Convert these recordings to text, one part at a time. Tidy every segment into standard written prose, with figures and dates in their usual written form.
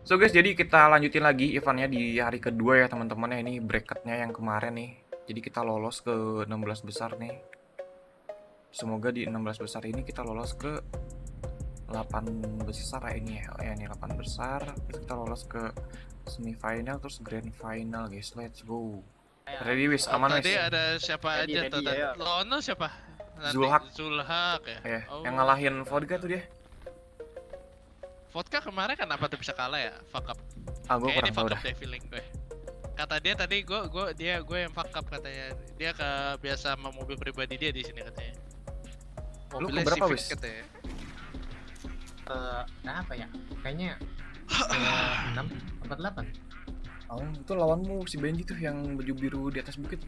So guys, jadi kita lanjutin lagi eventnya di hari kedua ya teman-teman ya. Ini bracketnya yang kemarin nih. Jadi kita lolos ke 16 besar nih. Semoga di 16 besar ini kita lolos ke 8 besar ya ini ya. Ya ini 8 besar. Terus kita lolos ke semifinal terus grand final guys. Let's go. Ready wis, aman wis. Tadi ada siapa aja tuh? Lawannya siapa? Zulhak. Zulhak ya? Ya, yang ngalahin Vodka tuh dia. Vodka kemarin kenapa tuh bisa kalah ya? Fuck up. Ah, gue kurang Kayaknya tahu fuck dah. up deh feeling gue. Kata dia tadi gue yang fuck up katanya. Dia biasa sama mobil pribadi dia di sini katanya. Lu ke berapa wis? Katanya. Apa ya? Kayaknya 6 atau 8. Oh, itu lawanmu si Benji tuh yang baju biru di atas bukit.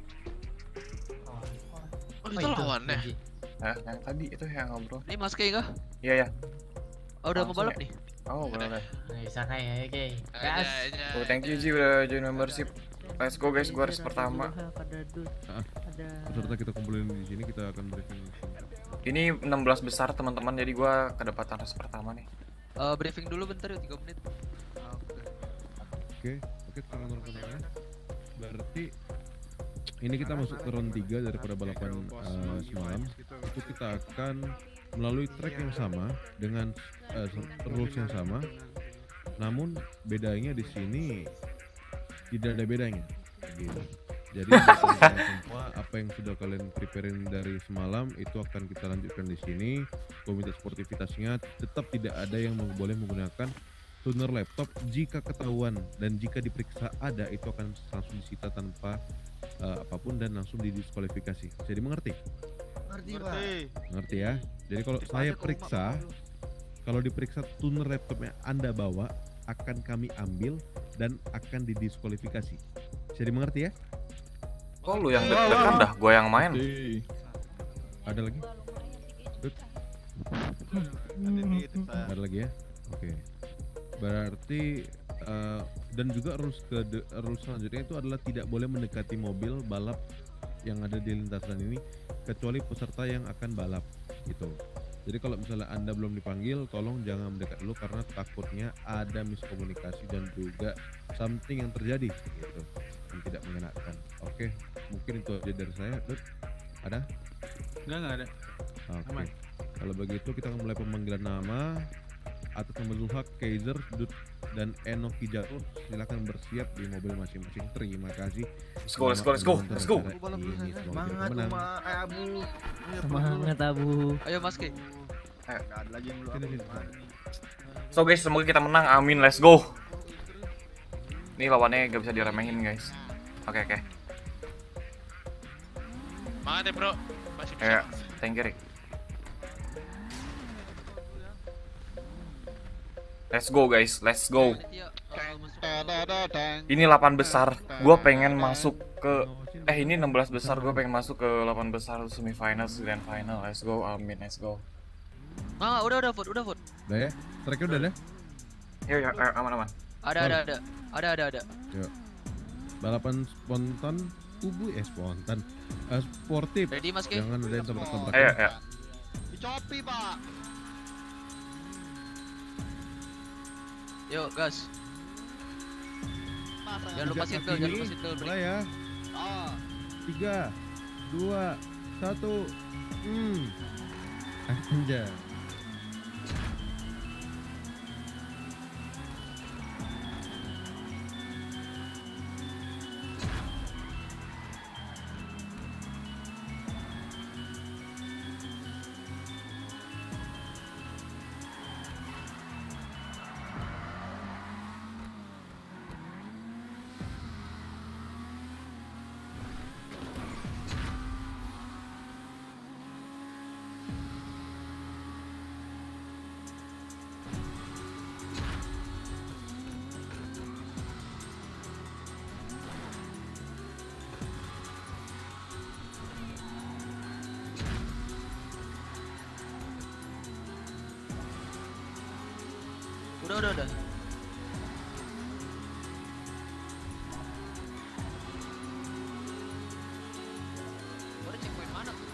Oh, itu lawannya. Nah, yang tadi itu yang ngobrol. Ini Mas Kei kah? Iya ya. Oh, udah mau Langsung balap ya? nih. Oh, boleh. Bisa kayak oke. Gas. Oh, thank you Ji udah join membership. Let's go guys, gua harus pertama. Peserta kita kumpulin di sini, kita akan briefing. Ini 16 besar teman-teman, jadi gua kedapatan race pertama nih. Briefing dulu bentar yuk, 3 menit. Oke, sekarang ya. Berarti ini kita masuk ke round 3 daripada balapan semalam. Itu kita akan melalui track yang sama dengan rules yang sama. Namun bedanya di sini tidak ada bedanya. Gitu. Jadi semua apa yang sudah kalian preparein dari semalam itu akan kita lanjutkan di sini. Komite sportivitasnya tetap tidak ada yang boleh menggunakan tuner laptop. Jika ketahuan dan jika diperiksa ada, itu akan langsung disita tanpa apapun dan langsung didiskualifikasi. Jadi mengerti? Mengerti ya. Jadi kalau saya periksa, kalau diperiksa tuner laptopnya Anda bawa, akan kami ambil dan akan didiskualifikasi. Jadi mengerti ya? Kok lu yang deg-degan dah, gua yang main. Ada lagi? Ada lagi ya? Oke. Berarti dan juga rules selanjutnya itu adalah tidak boleh mendekati mobil balap yang ada di lintasan ini kecuali peserta yang akan balap gitu. Jadi kalau misalnya Anda belum dipanggil, tolong jangan mendekat dulu karena takutnya ada miskomunikasi dan juga something yang terjadi gitu yang tidak mengenakan. Oke, mungkin itu aja dari saya. Dut, ada? Enggak ada. Oke. Kalau begitu kita akan mulai pemanggilan nama. Atas nama Zulhak, Kaiser, Dut, dan Enoki Jatuh. Silakan bersiap di mobil masing-masing. Terima kasih. Let's go. Semangat Abu. Semangat Abu. Ayo Mas Kei. Enggak ada lagi yang belum. So guys, semoga kita menang. Amin. Let's go. Ini lawannya gak bisa diremehin guys. Oke. Semangat ya bro. Masih bisa. Ya, thank you Rick. Let's go guys, let's go. Ini 8 besar, gue pengen masuk ke ini 16 besar, gue pengen masuk ke 8 besar semifinal, grand final. Let's go, amin, let's go. Udah vote. Udah ya? Tracknya udah deh? Ya, aman. Ada. Yuk. Balapan spontan, spontan. Sportif. Ready Mas Kei? Jangan ada yang tabrak-tabrak. Ayo. Dicopi, Pak. Yuk, gas. Jangan lupa circle, Mulai ya. 3, 2, 1. Anjay. Udah. Udah checkpoint mana tuh?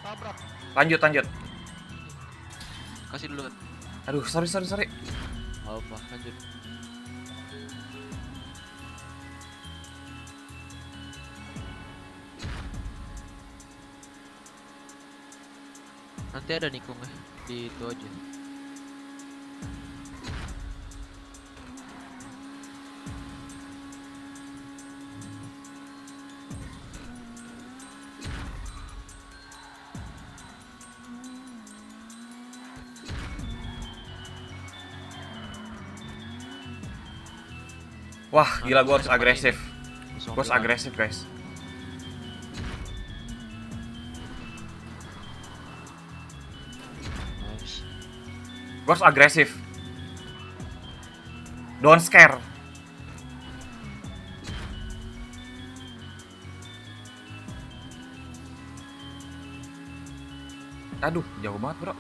tabrak. Lanjut, lanjut. Kasih dulu. Aduh, sorry. Apa? Lanjut. Nanti ada nikungnya di itu aja. Wah, gila gua harus agresif. Langsung Gua harus ambil agresif, guys. Nice. Gua harus agresif. Don't scare. Aduh, jauh banget, bro.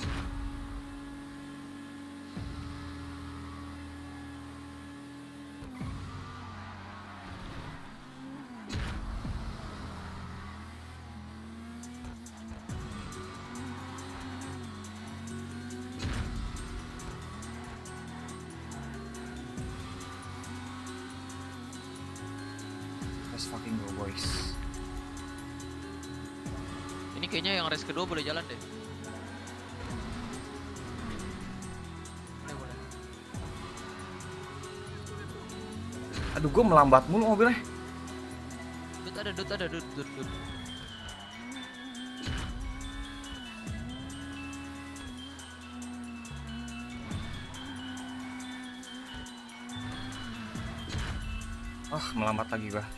Let's fucking go, boys. Ini kayaknya yang race kedua boleh jalan deh. Boleh. Aduh, gua melambat mulu mobilnya. Dut ada. Ah, melambat lagi gua.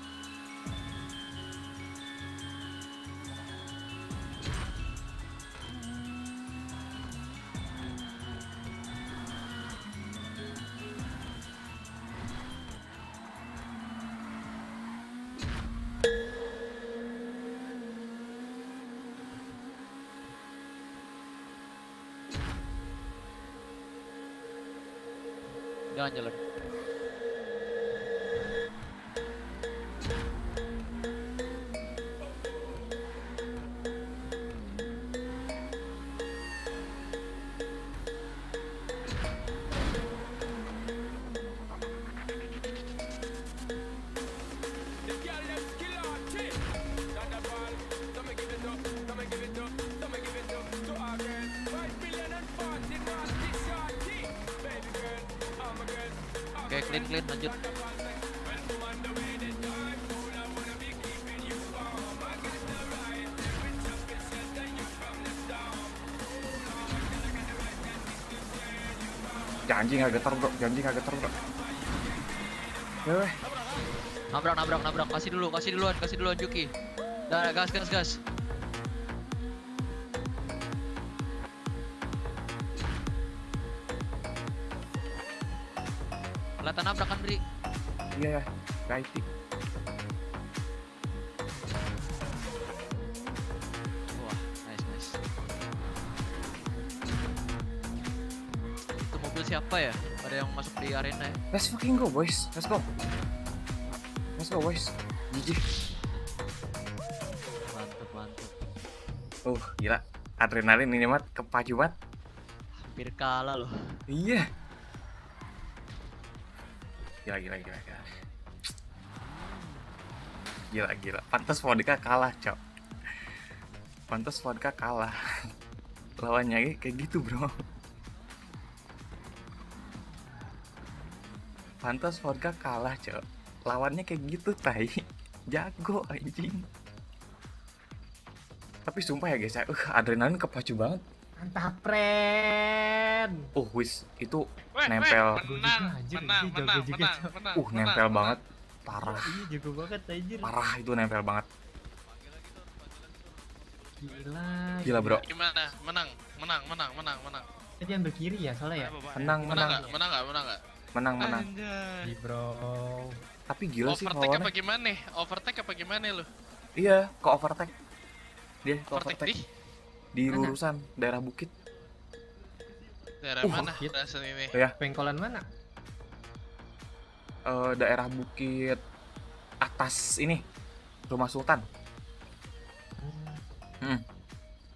Jangan jalan. Oke, clean lanjut. Janji nggak getar, bro. Weh. Nabrak. Kasih duluan Juki. Dah, gas. Kelihatan nabrak kan, Bri? Iya, IT. Wah, nice. Itu mobil siapa ya? Ada yang masuk di arena ya? Let's fucking go, boys. Let's go, boys. GG. Mantap. Gila. Adrenalin ini mat kepacu banget. Hampir kalah loh. Iya. Gila. Pantas Vodka kalah, Cok. Lawannya kayak gitu, bro. Pantas Vodka kalah, Cok. Lawannya kayak gitu, tai. Jago anjing. Tapi sumpah ya, guys, adrenalin kepacu banget. Mantap, Pren. Wis, itu Weh, nempel. menang. Nempel banget. Parah. Iya, jago banget anjir. Parah, itu nempel banget. Gila, Bro. Gimana? Menang. Tadi ambil kiri ya, soalnya ya? Menang. Menang. Iya, bro. Tapi gila sih Overtake lawannya. apa gimana lu? Iya, ke overtake. Dia ke Overtake overtake di lurusan daerah bukit. Daerah mana? Bukit. Rasen ini. Ya, Pengkolan mana? daerah bukit atas ini. Rumah Sultan.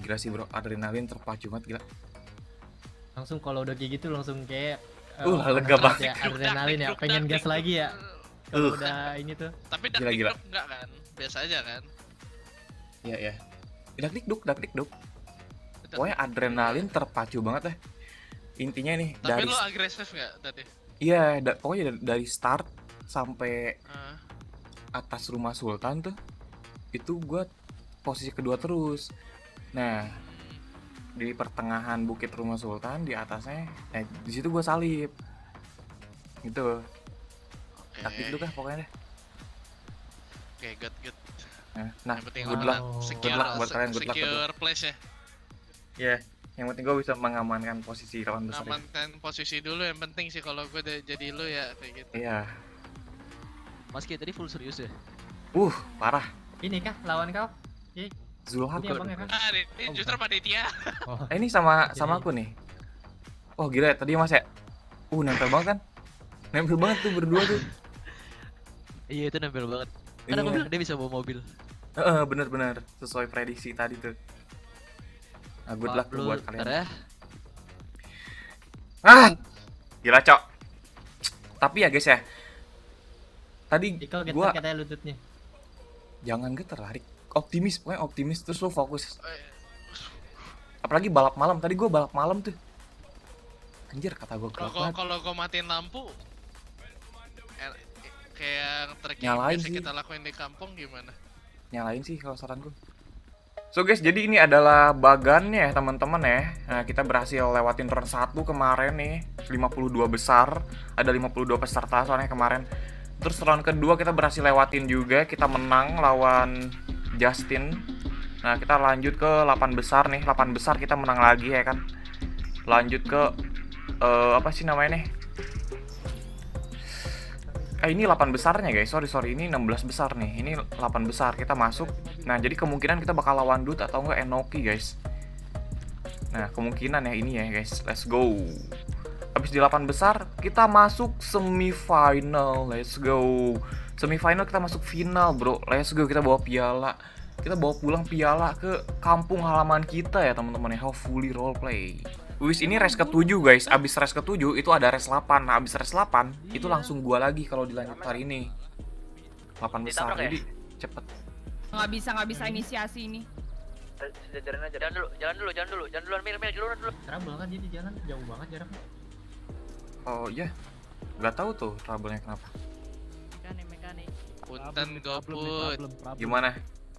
gila sih bro, adrenalin terpacu banget gila. Langsung kalau udah kayak gitu langsung kayak lega banget. ya, adrenalin ya, pengen gas lagi ya. Kalau udah ini tuh. Tapi Gila. dak enggak kan? Biasa aja kan? Iya ya. Dak dik duk. Pokoknya adrenalin terpacu banget deh. Intinya nih Tapi dari lo agresif nggak tadi? iya, pokoknya dari start sampai Ah, atas rumah Sultan tuh itu gue posisi kedua terus. Nah, di pertengahan bukit rumah Sultan di atasnya, di situ gue salib. Gitu. oke. Taktik lu kah pokoknya deh. Oke, good. Nah, Yang penting good lo luck. secure, luck buat kalian, good luck, secure place ya. Iya, yang penting gue bisa mengamankan posisi lawan besar. Ya. Amankan posisi dulu yang penting sih kalau gue jadi lu ya kayak gitu. Iya. Mas Ki tadi full serius ya? Parah. Ini kah lawan kau? Zulhak. Ini abang ya kan? Ah, ini justru panitia. Oh, Ini sama Jadi- aku nih. Oh gila tadi Mas ya. Nempel banget kan? Nempel banget tuh berdua tuh. Iya itu nempel banget. Kan aku Iya. bilang dia bisa bawa mobil. Bener sesuai prediksi tadi tuh. Nah, good luck tuh Pablo, buat kalian. ntar ya. Gila cok. Tapi ya guys ya. Tadi Ikal getar gua katanya lututnya. jangan getar Rik. Pokoknya optimis terus lo fokus. Apalagi balap malam. Tadi gua balap malam tuh. Anjir kata gua gelap banget. Kalau gue matiin lampu kayak trekking Nyalain biasa sih. kita lakuin di kampung gimana? Nyalain sih kalau saranku. So guys, jadi ini adalah bagannya teman-teman ya. Nah, kita berhasil lewatin round 1 kemarin nih, 52 besar. Ada 52 peserta soalnya kemarin. Terus round kedua kita berhasil lewatin juga, kita menang lawan Justin. Nah, kita lanjut ke 8 besar nih. 8 besar kita menang lagi ya kan. Lanjut ke apa sih namanya nih? Ini 8 besarnya guys, sorry ini 16 besar nih. Ini 8 besar, kita masuk. Nah jadi kemungkinan kita bakal lawan Dut atau enggak Enoki guys. Nah kemungkinan ya ini ya guys, let's go. Habis di 8 besar, kita masuk semifinal, let's go. Semifinal kita masuk final bro, let's go. Kita bawa piala, kita bawa pulang piala ke kampung halaman kita ya teman-teman ya. Hopefully roleplay. Wis ini race ke-7 guys, abis race ke-7 itu ada race 8. Nah abis race 8 itu langsung gua lagi kalau dilanjut hari ini 8 besar, jadi cepet. Nggak bisa inisiasi ini. Jalan duluan Mil dulu. Trouble kan jadi jalan jauh banget jaraknya. Oh iya, nggak tahu tuh trouble-nya kenapa. Mekanik. Punten goput. Gimana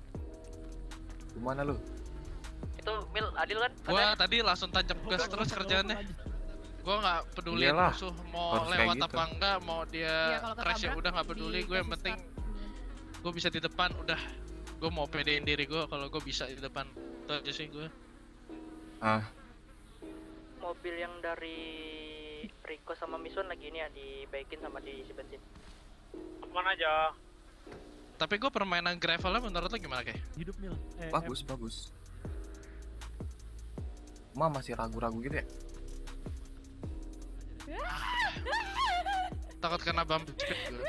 lu? Itu Mil adil kan? Gua tadi langsung tancap gas terus kerjaannya. Gua nggak peduli Iyalah, musuh mau harus kayak lewat gitu. apa enggak, mau dia Iya, kalau crash ya ketabrak udah nggak peduli. Gue yang dikasih penting start. gue bisa di depan udah. Gue mau pedein diri gue kalau gue bisa di depan. Itu aja sih gue. Mobil yang dari Rico sama Mison lagi ini ya dibaikin sama diisi bensin. Mana aja? Tapi gue permainan gravelnya menurut lo gimana kayak? Hidup Mil. Bagus. Masih ragu-ragu gitu ya? Takut kena bump speed gue.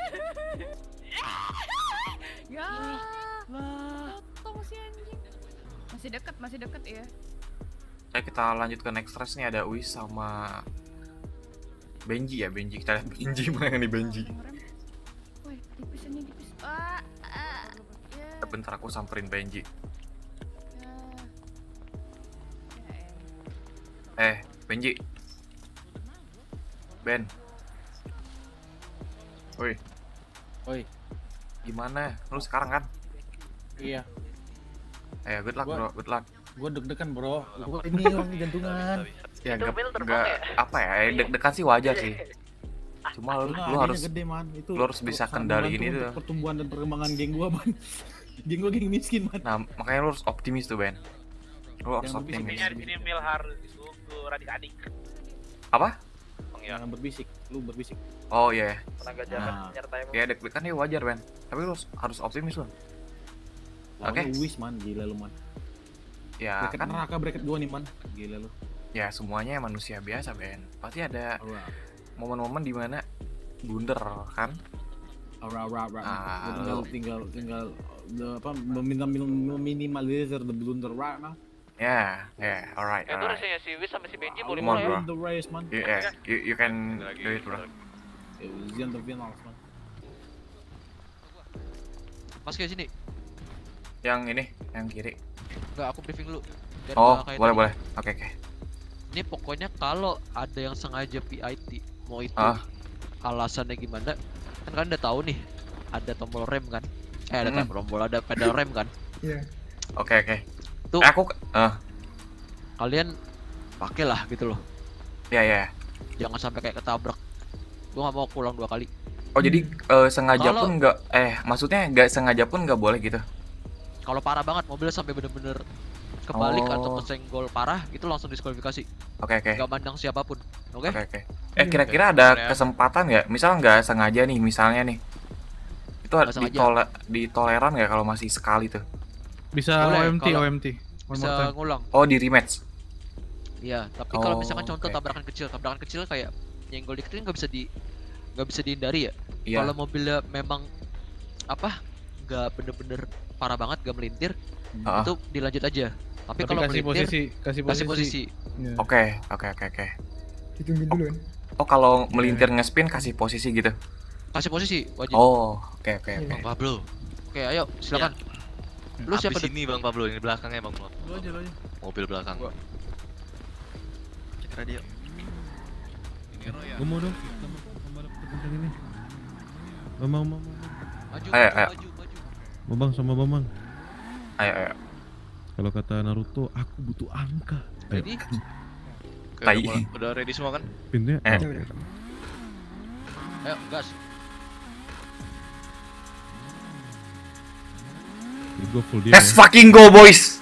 Ya. Potong si anjing. Masih deket ya. Kita lanjut ke next race nih, ada Uis sama Benji ya, Benji. Kita lihat Benji mana nih Benji. Woi, tipis. Ya. Bentar aku samperin Benji. Benji. Ben. Woi. Gimana? Lu sekarang kan? Iya, Good luck bro, good luck. gue deg-degan bro. Ini orang jantungan. Ya Itu Mil terbang nggak ya? apa ya, deg-degan sih wajar sih. Cuma lu harus gede man. Itu lu harus bisa kendaliin itu. untuk pertumbuhan dan perkembangan geng gua man. Geng gua geng miskin man. Nah, makanya lu harus optimis tuh, Ben. Lu harus Jangan optimis. berbisik. Mil harus disuruh adik-adik. Apa? Jangan berbisik, lu berbisik. Oh iya. Tenaga jalan Nah. menyertai Ya deg-degan ya wajar, Ben. Tapi lu harus optimis lu. Oke. Lawannya Wis man, gila lu man. Ya Bracket kan neraka bracket gua nih man. Gila lu. ya semuanya manusia biasa, Ben. Pasti ada Alright. momen-momen dimana blunder kan? Alright. Ah, Tinggal apa meminimalisir the blunder right man. Yeah, alright. Itu rasanya si Wiz sama si Benji boleh Come on, mulai. bro. The race, man. You can do it, bro. It was the end of finals, man. Mas kayak sini. Yang ini, yang kiri. Enggak, aku briefing dulu. Biar Oh, nggak kayak boleh. tadi. Oke. Ini pokoknya kalau ada yang sengaja PIT, mau itu alasannya gimana? Kan kalian udah tahu nih, ada tombol rem kan? Ada tombol, ada pedal rem kan? Iya. Oke. Tuh. Aku Kalian pakailah gitu loh. ya. Jangan sampai kayak ketabrak. Gua nggak mau pulang 2 kali. Oh, jadi sengaja pun nggak maksudnya nggak sengaja pun nggak boleh gitu. Kalau parah banget mobilnya sampai bener-bener kebalik atau kesenggol parah, itu langsung diskualifikasi. Oke. Gak mandang siapapun. Oke? Oke. Kira-kira ada kesempatan nggak? Misal nggak sengaja nih, misalnya nih. Itu ditoleran nggak kalau masih sekali tuh? Bisa Boleh, OMT. Bisa ngulang. Oh, di rematch. Iya, tapi kalau misalkan contoh tabrakan kecil kayak nyenggol dikit kan nggak bisa dihindari ya. Iya. Kalau mobilnya memang nggak bener-bener parah banget, nggak melintir, itu dilanjut aja. Tapi kalau melintir, kasih posisi. Oke. Ditungguin dulu kan. Oh, kalau melintir ngespin kasih posisi gitu. Kasih posisi wajib. Oh, oke. Bang Pablo. Oke, ayo silakan. Lu siapa sini Bang Pablo, yang di belakangnya Bang Pablo. Lu aja. Mobil belakang. Cek radio. Gue mau dong sama kencang ini. Mamang. Maju. Bambang sama Bambang. Ayo. Kalau kata Naruto, aku butuh angka. Ready? Udah ready semua kan? Pintunya. Ayo, gas. Gue full dia. Let's fucking go, boys.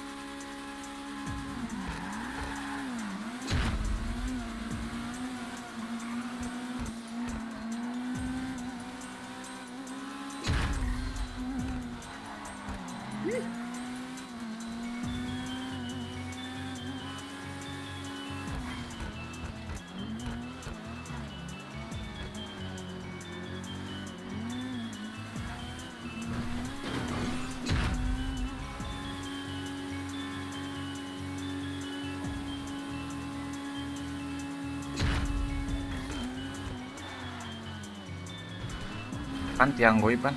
Kan tiang gue pan.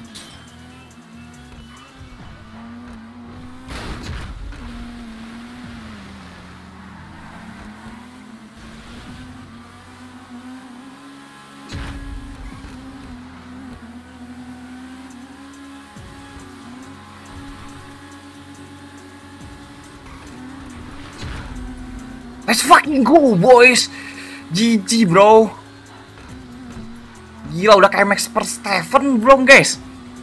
Let's fucking go, boys. GG, bro. Gila, udah kayak Max Verstappen belum, guys?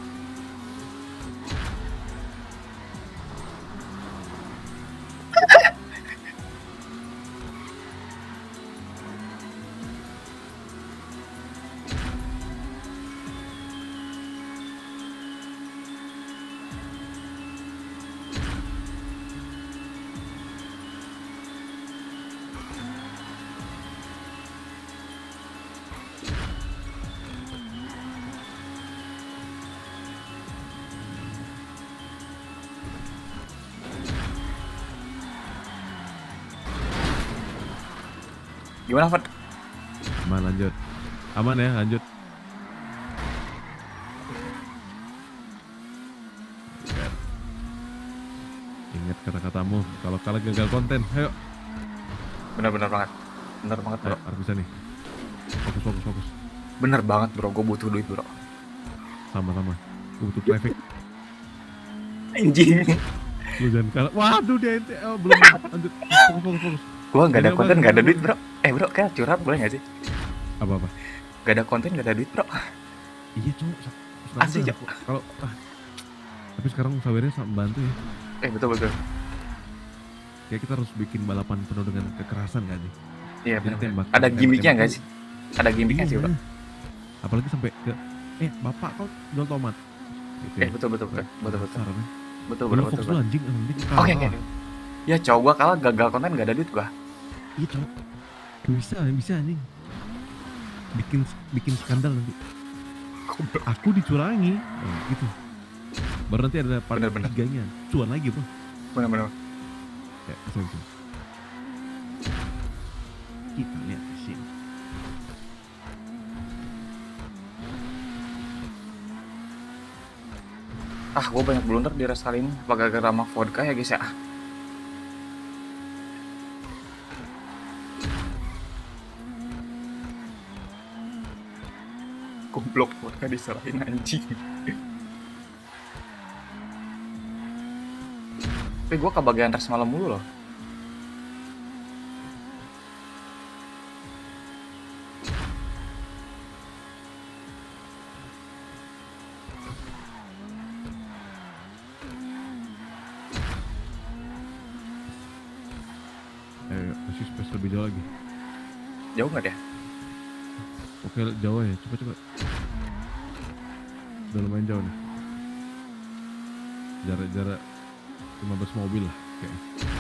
Gimana, Fat? Aman, lanjut. Aman ya, lanjut. Ingat kata-katamu, kalau kalah gagal konten, ayo. Bener banget. Bener banget, bro. Harus bisa nih. Fokus. Bener banget, bro. Gue butuh duit, bro. Sama-sama. Gue butuh traffic. Anjing. Lu jangan kalah. Waduh, dia belum lanjut. Fokus. Gua nggak ada konten, nggak ada duit, bro. Bro, kayak curhat boleh nggak sih? Apa? Gak ada konten, gak ada duit, bro. Iya, cowok. Asli, Cok. Kalau tapi sekarang sawernya sama bantu ya. Betul. Kayak kita harus bikin balapan penuh dengan kekerasan kan sih? Iya, benar. Ada gimmicknya nggak sih? Ada gimmicknya sih, bro. Apalagi sampai ke bapak kau jual tomat. Betul. Betul. Fokus lu anjing. Oke. Ya, cowok gua kalah gagal konten, gak ada duit gua. Iya, cowok. Bisa anjing. Bikin skandal nanti. Aku dicurangi. Gitu. Baru nanti ada part 3-nya. Cuan lagi, bro. Bener. Ya, sini. Kita lihat di sini. Gue banyak blunder di race kali ini. Apa gara-gara sama vodka ya guys ya? Goblok, vodka diserahin anjing. Tapi gue kebagian race malam mulu loh. Kasih space lebih jauh lagi. Jauh nggak dia? Oke, jauh ya. Coba. Udah lumayan jauh nih. Jarak 15 mobil lah kayaknya.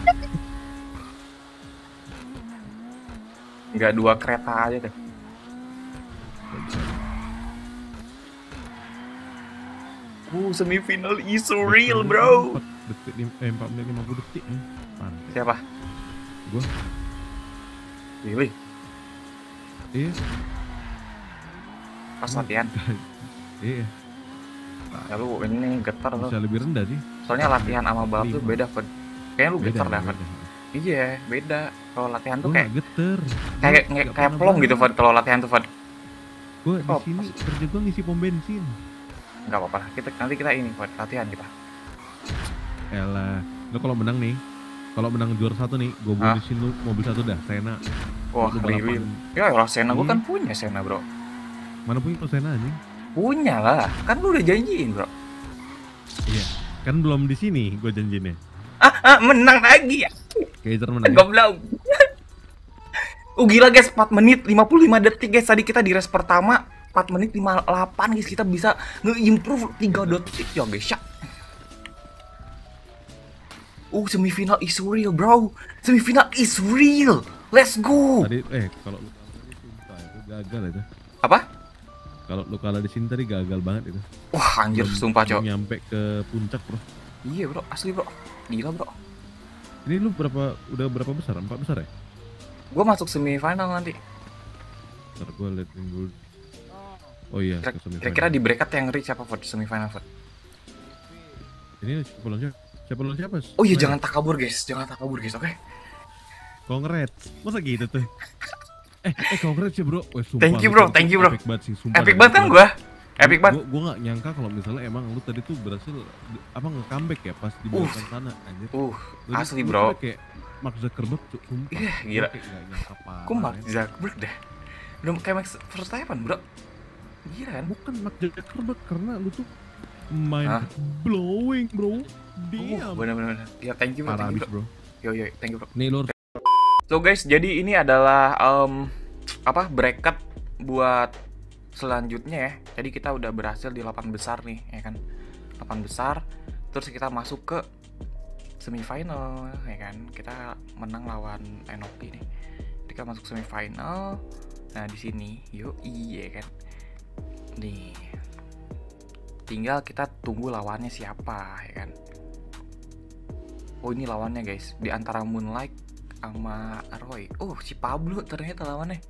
Nggak 2 kereta aja deh. Semifinal is so real, bro. 4 menit 50 detik nih. Pantai. Siapa? Gua. Willy. Iya. Pas latihan. Iya. Ya lu ini getar tuh. Bisa lebih rendah sih. Soalnya latihan sama balap tuh beda, Fed. Kayaknya lu getar dah, Fed. beda. Iya, beda. Kalau latihan tuh Gua kayak nggak geter. kayak plong gitu, Fed. Kalau latihan tuh, Fed. Gue di sini kerja gue ngisi pom bensin. Nggak apa-apa. Nanti kita ini, Fed, latihan kita. Elah, lu kalau menang nih, kalau menang juara 1 nih, gue bonusin lu mobil 1 dah, Sena. Wah, riwil. Ya, Sena gue kan punya Sena, bro. Mana punya lo Sena anjing? Punya lah, kan lu udah janjiin, bro. Iya, kan belum di sini gue janjinya. Menang lagi ya. Kaiser menang. Goblok. Gila guys, 4 menit 55 detik guys. Tadi kita di race pertama 4 menit 58 guys, kita bisa nge-improve 3 detik ya guys ya. Semifinal is real, bro. Semifinal is real. Let's go. Tadi kalau lu kalah di sini itu gagal itu. Apa? Kalau lu kalah di sini tadi gagal banget itu. Wah, anjir, sumpah, Cok. Nyampe ke puncak, bro. Iya, bro. Asli, bro. Gila, bro. Ini lu udah berapa besar? 4 besar ya? Gua masuk semifinal nanti. Ntar gua liat dulu. Oh iya, ke semifinal. Kira-kira di bracket yang reach siapa buat semifinal, Fat? Ini siapa lawan siapa? Oh iya, jangan takabur guys, oke? Congrats. Masa gitu tuh? Congrats ya, bro. Sumpah, thank you, bro. Epic banget sih, sumpah. Epic banget kan gua? Epic banget. Gua nggak nyangka kalau misalnya emang lu tadi tuh berhasil nge-comeback ya pas di belakang sana, anjir. Asli, bro. Kayak Mark Zuckerberg, sumpah. Iya, gila. Nggak nyangka parah. Kok Mark Zuckerberg dah? Udah kayak Max Verstappen, bro. Gila kan? Bukan Mark Zuckerberg, karena lu tuh mind blowing, bro. Diam. Bener-bener. Ya, thank you, bro. Parah abis, bro. Yo, thank you, bro. Nih, lu. So guys, jadi ini adalah bracket buat selanjutnya ya. Jadi kita udah berhasil di 8 besar nih, ya kan? 8 besar. Terus kita masuk ke semifinal, ya kan? Kita menang lawan Enoki nih. Kita masuk semifinal. Nah, di sini, iya kan. Nih. Tinggal kita tunggu lawannya siapa, ya kan? Oh, ini lawannya guys. Di antara Moonlight sama Roy. Oh, si Pablo ternyata lawannya.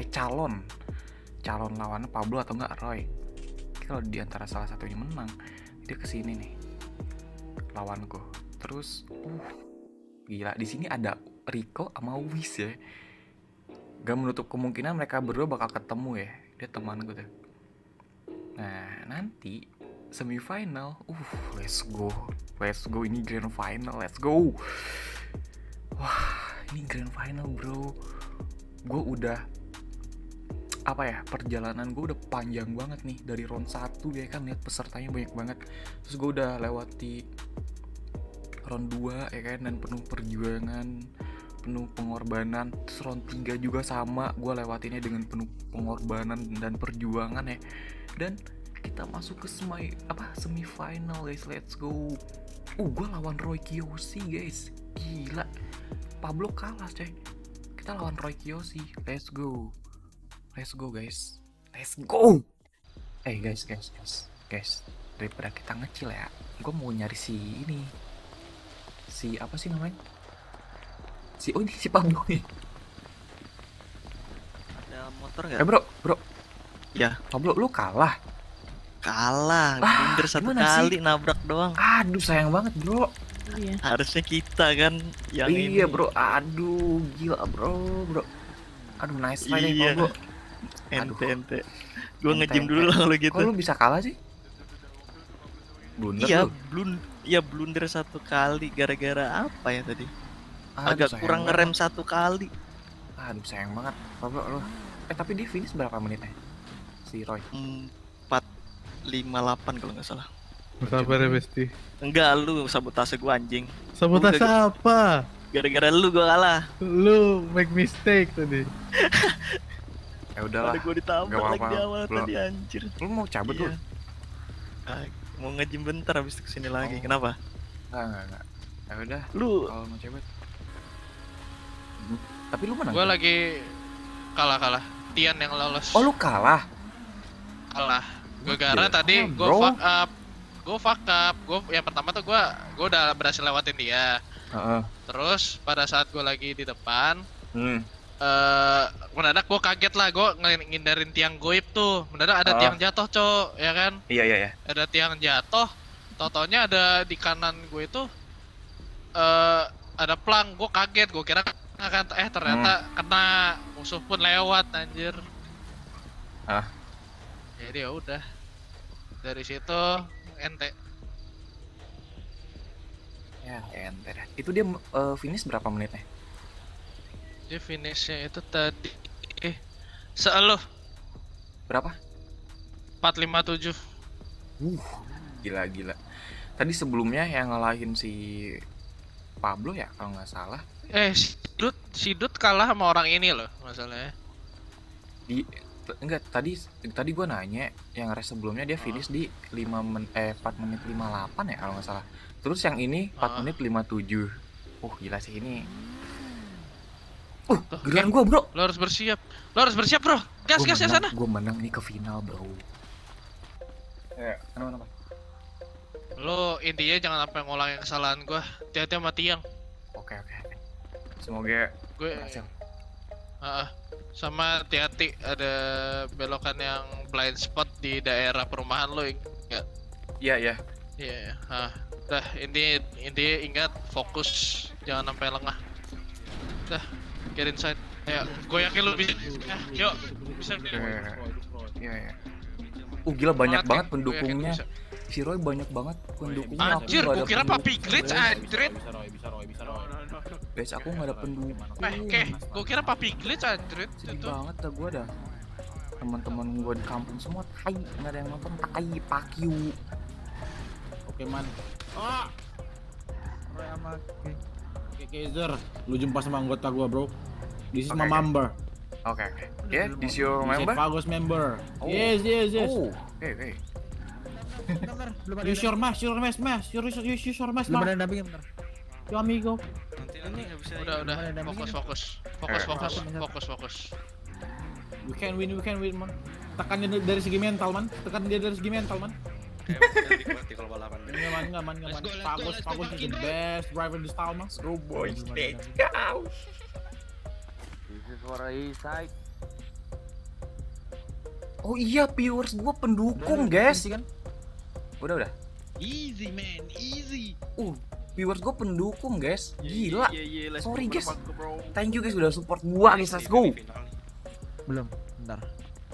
Calon lawannya Pablo atau enggak Roy. Kalau di antara salah satunya menang, dia kesini nih. Lawanku. Terus gila, di sini ada Rico sama Wiz ya. Gak menutup kemungkinan mereka berdua bakal ketemu ya. Dia teman gue tuh. Nah, nanti semifinal. Let's go. Ini grand final. Let's go. Wah, ini grand final, bro. Gue udah perjalanan gue udah panjang banget nih dari round 1 ya kan, lihat pesertanya banyak banget. Terus gue udah lewati round 2 ya kan, dan penuh perjuangan, penuh pengorbanan. Terus round 3 juga sama, gue lewatinnya dengan penuh pengorbanan dan perjuangan ya. Dan kita masuk ke semifinal guys, let's go. Gue lawan Roy Kiyoshi guys, gila. Pablo kalah coy, kita lawan Roy Kiyoshi. Let's go guys, let's go. Guys, daripada kita ngecil ya, gue mau nyari si apa sih namanya, ini si Pablo nih. Ada motor nggak? Bro. Ya. Pablo, lu kalah. Blunder satu kali nabrak doang. Aduh, sayang banget, Bro. Iya. Harusnya kita kan yang iya, ini. Bro. Aduh, gila, Bro. Aduh, nice try deh, Pablo. Ente. Gua nge-gym dulu lah kalau gitu. Kok lu bisa kalah sih? Blunder lu? Iya, blunder satu kali gara-gara apa ya tadi? Aduh, Agak sayang kurang banget. ngerem satu kali. Aduh, sayang banget, Pablo lu. Tapi dia finish berapa menitnya? Si Roy. 4:58 kalau nggak salah. Sabar ya Besti. Enggak, lu sabotase gua anjing. Sabotase apa? Gara-gara lu gua kalah. Lu make mistake tadi. Ya udahlah. Ada gua ditabrak Gak lagi apa-apa. di awal Lu- tadi anjir. Lu mau cabut lu? Mau nge-gym bentar habis itu kesini lagi. Kenapa? Enggak. Ya udah. Lu kalau mau cabut. Tapi lu menang. Gua lagi kalah. Tian yang lolos. Oh, lu kalah. Gara-gara tadi gue bro. fuck up. Gue yang pertama tuh gue udah berhasil lewatin dia. Terus pada saat gue lagi di depan, mendadak gue kaget lah, gue ngindarin tiang goib tuh. Mendadak ada tiang jatuh, Cok, ya kan? Iya. Ada tiang jatuh. Totonya ada di kanan gue itu ada plang. Gue kaget, gue kira akan ternyata kena, musuh pun lewat anjir. Jadi ya udah. Dari situ ente. Ya, ente dah. Itu dia finish berapa menitnya? Dia finishnya itu tadi seeluh berapa? 457. Gila. Tadi sebelumnya yang ngalahin si Pablo ya kalau nggak salah. Si Dut kalah sama orang ini loh masalahnya. Enggak, tadi gua nanya yang race sebelumnya dia finish di 4 menit 58 ya kalau nggak salah. Terus yang ini 4 menit 57. Gila sih ini. Giliran gua, Bro. Lo harus bersiap, Bro. Gas ya sana. Gua menang nih ke final, Bro. Kenapa? Lo intinya jangan sampai ngulangin kesalahan gua. Hati-hati sama tiang. Oke. Semoga gue berhasil. Sama hati-hati ada belokan yang blind spot di daerah perumahan lo, ingat? Iya. Dah, intinya ingat fokus, jangan sampai lengah. Dah, get inside. Ya, gue yakin lu bisa. Yuk, bisa. Iya. Gila banyak Semangat, banget King. pendukungnya. Gua yakin Si Roy banyak banget pendukungnya. Anjir, aku gua kira Papi Glitch anjir. Bisa Roy. Guys, aku nggak ada pendukung. Gua kira Papi Glitch anjir. Sedih banget dah gua dah. Teman-teman gua di kampung semua tai, nggak ada yang nonton tai, pakiu. Oke, man. Roy sama Kaiser, lu jumpa sama anggota gua, bro. This is my member. Oke. Yeah, this your member? Bagus member. Yes. Oke. Use your mask, Use your mask. Belum ada dampingnya bentar. Yo amigo. Udah. Fokus. We can win, man. Tekan dia dari segi mental, man. Kalau balapan. Enggak, man. Bagus is the best driver in this town, man. Go boys, let's go. This is for east side. Oh iya, viewers gua pendukung, guys. Udah. Easy, man. Easy. Viewers gue pendukung, guys. Gila. Sorry, guys. Bro. Thank you, guys, udah support gua, guys. Let's go. Belum, bentar.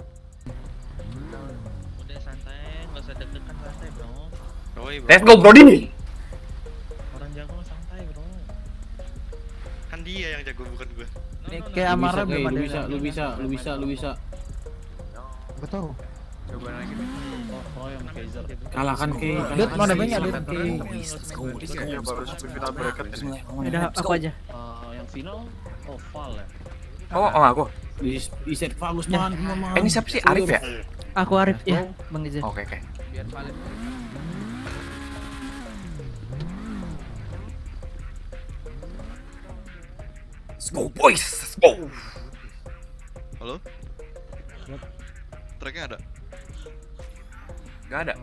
Udah santai, nggak usah deg-degan, santai bro. Let's go, bro, Dini. Orang jago santai bro. Kan dia yang jago bukan gua. Kayak Amara belum ada. Lu bisa. Gak tau. Coba lagi. yang Kaiser. Kalahkan Kay. Dut, mau damainya Dut. Iya, baru final bracket. Udah, aku aja. Yang final, Val ya. Oh, aku. Di set bagus man. Ini siapa sih? Arif ya? Aku Arif ya, Bang Izan. Oke. Biar valid. Let's go, boys. Let's go. Halo? Tracknya ada? Gak ada.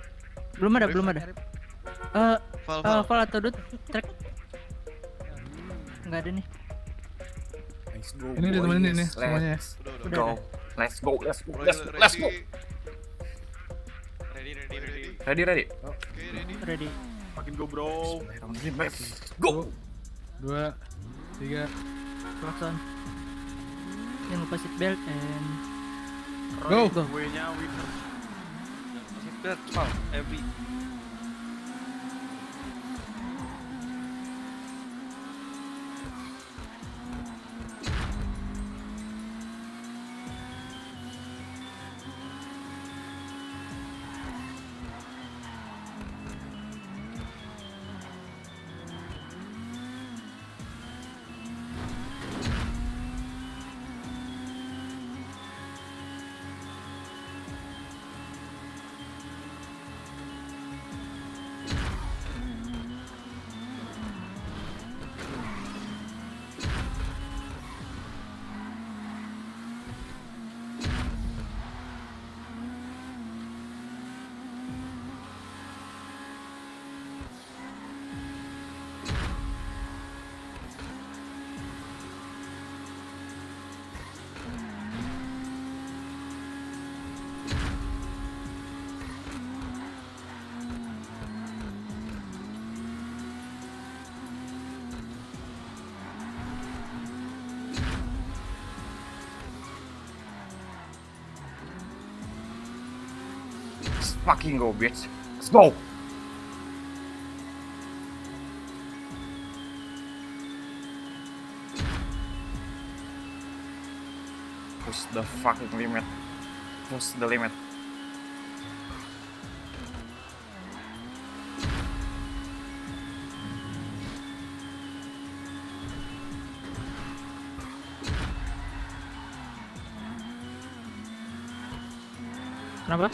Belum ada. Val. Val atau Dut, track. Nggak ada nih. Let's go. Ini ditemenin nih semuanya. Let's Udah go. ada. Let's go. Let's go. Roy, Let's go. Let's go. Ready. Ready. Oke, ready. Ready. Makin go, bro. Let's go. 2, 3. Klakson. Jangan lupa seat belt and Go. Gue-nya winner. Seatbelt, mal. Every. Let's fucking go, bitch. Let's go. Push the fucking limit. Push the limit. kenapa?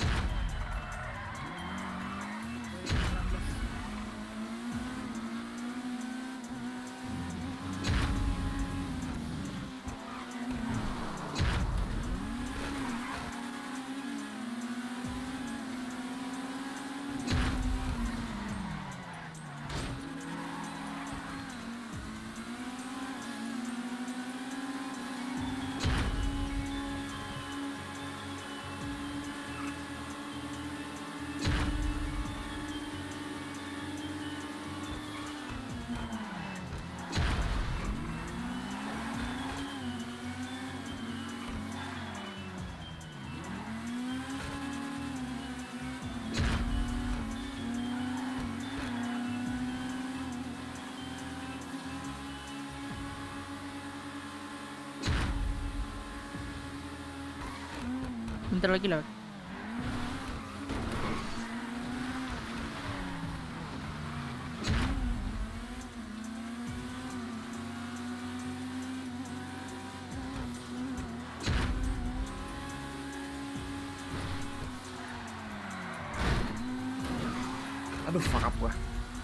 Bentar lagi lewat. Aduh, fuck up gua.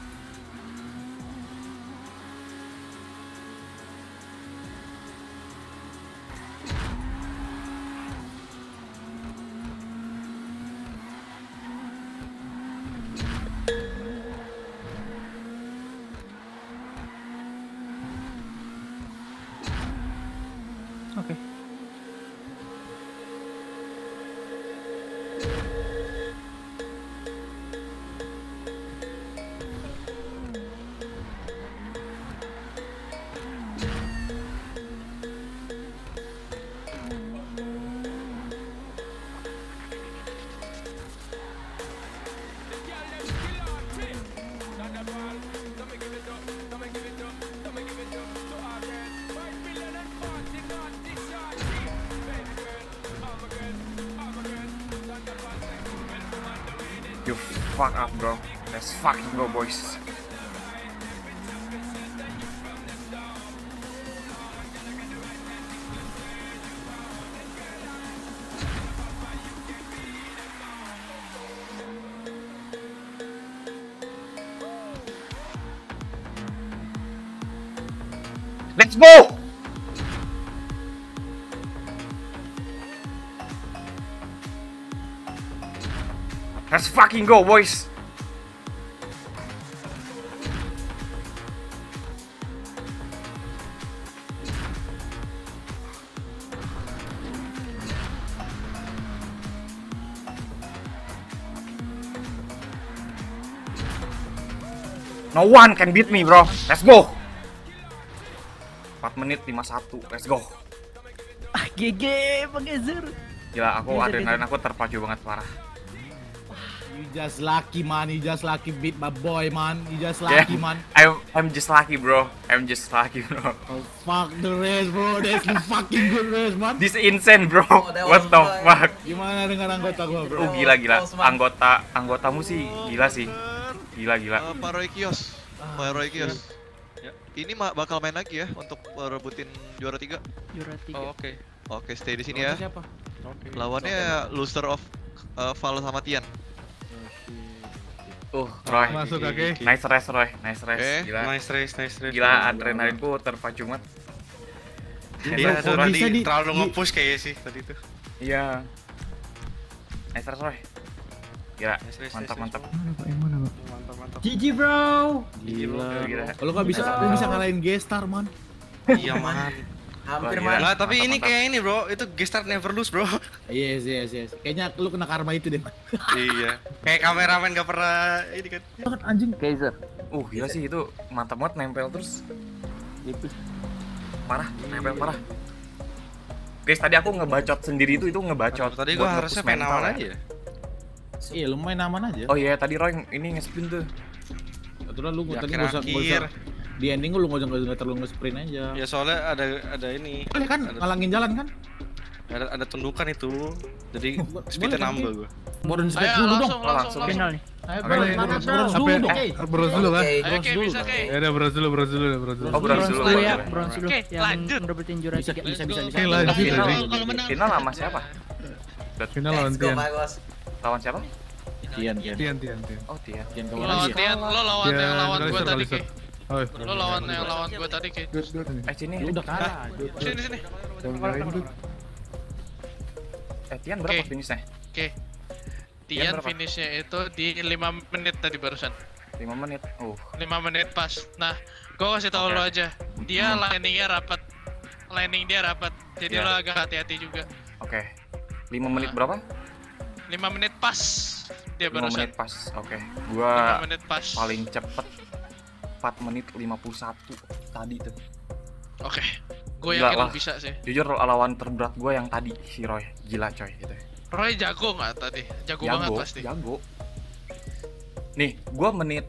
Oke. You fuck up, bro. Let's fucking go, boys. Let's go! Let's fucking go, boys! No one can beat me, bro. Let's go. 4 menit 51. Let's go. GG Bang Ezer. Gila, aku adrenalin aku terpacu banget parah. You just lucky man, you just lucky beat my boy man, you just lucky man. I'm just lucky, bro. I'm just lucky, bro. Oh, fuck the race, bro. That's the fucking good race, man. This insane, bro. What the fuck? Gimana dengan anggota gua, bro? Oh, gila. Anggotamu sih gila sih. Gila. Pak Roy Kios. Ini bakal main lagi ya untuk rebutin juara 3. Juara 3. Oh, oke, stay di sini ya. Siapa? Lawannya loser of Val sama Tian. Roy. Masuk kaki. Nice race, Roy. Nice race. Gila. Nice race. Gila, adrenalinku terpacu banget. Iya, tadi terlalu nge-push kayaknya sih tadi tuh. Iya. Nice race, Roy. Gila, mantap. Mantap. GG bro. Gila. Kalau nggak bisa, lu bisa ngalahin G-Star, man. Iya, man. Hampir Wah, man. Lah, tapi ini kayak ini, bro. Itu G-Star never lose, bro. Yes. Kayaknya lu kena karma itu deh, man. Iya. Kayak kameramen gak pernah ini kan. Banget anjing. Kaiser. Gila sih itu mantap banget nempel terus. Parah. Guys, tadi aku ngebacot sendiri itu ngebacot. Tadi buat gua harusnya nge-push main mental aman ya. aja ya. Iya, lu main aman aja. Oh iya, tadi Roy ini nge-spin tuh. Aturan lu Ya, tadi nggak usah akhir. di ending lu nggak terlalu nge-sprint aja. Ya soalnya ada ini. Boleh kan ngalangin jalan kan? Ada tundukan itu. Jadi speednya kan, nambah Ki? gua. Modern speed dulu dong. Langsung. Final nih. Ayo Oke. bro, mana bro? Dulu dong. Bros dulu kan? Ayo, Kay, bisa, Kay. Ya udah bros dulu. Oh, Bronze bronze dulu dulu. ya, boleh. bronze dulu. Oke, Yang lanjut. ngerebutin juara 3. Bisa. Oke, lanjut. Final sama siapa? Final lawan Tian. Lawan siapa? Tian. Oh, Tian. Tian Lo kemana lawan lagi? Tian, lo lawan Tian, yang lawan gua Kaiser, tadi, Kaiser. Kay. Oh, Lo lawan yang lawan gua tadi, Kay. Sini. Lu udah kalah. Sini. Tian berapa Oke. finishnya? Oke. Tian berapa? finishnya itu di 5 menit tadi barusan. 5 menit. 5 menit pas. Nah, gua kasih tahu Oke. lo aja. Dia landing dia rapat. Jadi Iya. lo agak hati-hati juga. Oke. 5 menit berapa? 5 menit pas. Dia 5 barusan. menit pas. Oke. 5 Gua menit pas. paling cepet 4 menit 51 tadi tuh. Oke. Gue Gila yakin lo lah. bisa sih. Jujur lawan terberat gue yang tadi si Roy. Gila coy gitu. Roy jago nggak tadi? Jago banget pasti. Jago. Nih, gua menit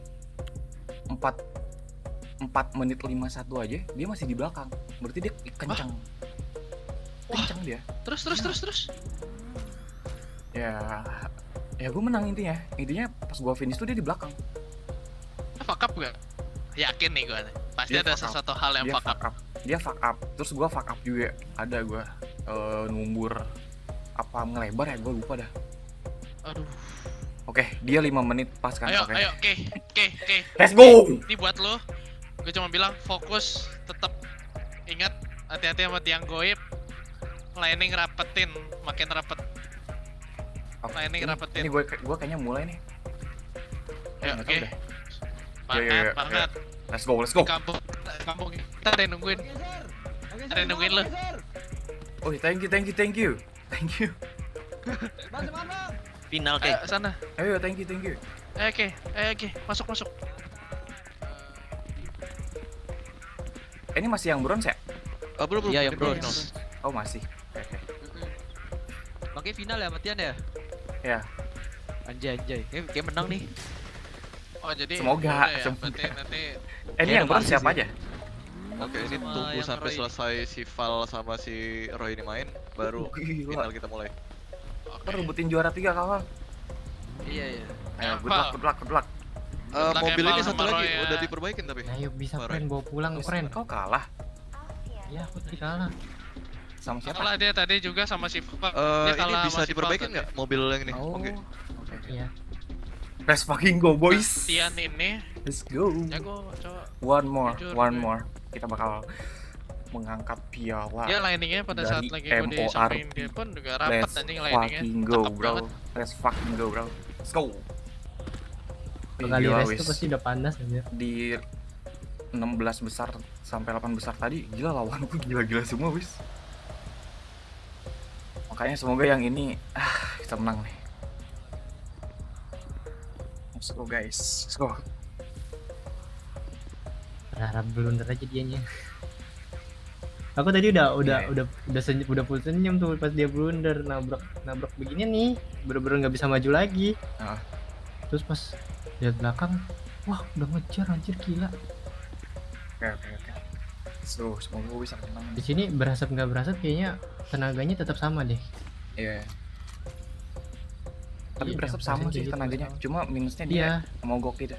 4 menit 51 aja, dia masih di belakang. Berarti dia kencang. Kencang dia. Terus. Ya gue menang intinya. Intinya pas gua finish tuh dia di belakang. Fuck up gak? Yakin nih gue. Pasti Dia ada fuck up. sesuatu hal yang Dia fuck up. Dia fuck up. Terus gua fuck up juga. Ada gua numbur apa ngelebar ya, gua lupa dah. Aduh. Oke, dia 5 menit pas kan. Ayo, Oke. oke. Let's go. Ini buat lo. Gue cuma bilang fokus, tetap ingat hati-hati sama tiang goib. Lining rapetin, makin rapet. Lining rapetin. Ini gue kayaknya mulai nih. Ayo, Nggak tahu oke. deh. Banget. Let's go. Di kampung kita ada yang nungguin. Ada yang nungguin lo. Oh, thank you. Final Ayo, sana. Ayo, thank you. Ayo, oke. Masuk. Ini masih yang bronze ya? Belum. Iya, yang ini bronze. Oh, masih. Oke. Pakai final ya Matian ya? Ya. Anjay. Kayak menang nih. Oh, jadi Semoga, boleh ya? semoga. Berarti nanti Ini yang bronze siapa aja? Oke, ini Sama tunggu yang sampai Roy. selesai si Val sama si Roy ini main, baru Gila. final kita mulai. Kita rebutin juara 3 kawan. Iya. Ayo, good luck. Luck Mobil ya, ini Val, satu sama lagi Roy ya. udah diperbaikin tapi. Ayo bisa Roy. keren bawa pulang keren. Kau kalah Ya aku tadi kalah. sama siapa? kalah dia tadi juga sama si Val. Dia Ini kalah bisa sama si Val diperbaikin tadi. nggak mobil yang ini? Oh. Oke. Iya. Let's fucking go, boys. Tian ini Let's go. jago, coba. One Jujur, more. Kita bakal mengangkat piala. Dia liningnya pada saat dari lagi gue di MOR. samping dia pun juga rapet Let's anjing liningnya. fucking go, Cakep bro. banget. Let's fucking go, bro. Let's go. Kali Gila, race wis. tuh pasti udah panas aja. Di 16 besar sampai 8 besar tadi, gila lawanku gila-gila semua, wis. Makanya semoga yang ini kita menang nih. Let's go, guys. Let's go. Berharap blunder aja dianya. Aku tadi udah full senyum tuh pas dia blunder nabrak begini nih, bener-bener nggak bisa maju lagi. Terus pas lihat belakang, wah udah ngejar anjir gila. Oke. Semoga gue bisa menang. Di sini berasap nggak berasap kayaknya tenaganya tetap sama deh. Iya. Tapi Iya, berasap yang sama persen sih kayak gitu, tenaganya, sama. cuma minusnya Iya. dia mogok gitu.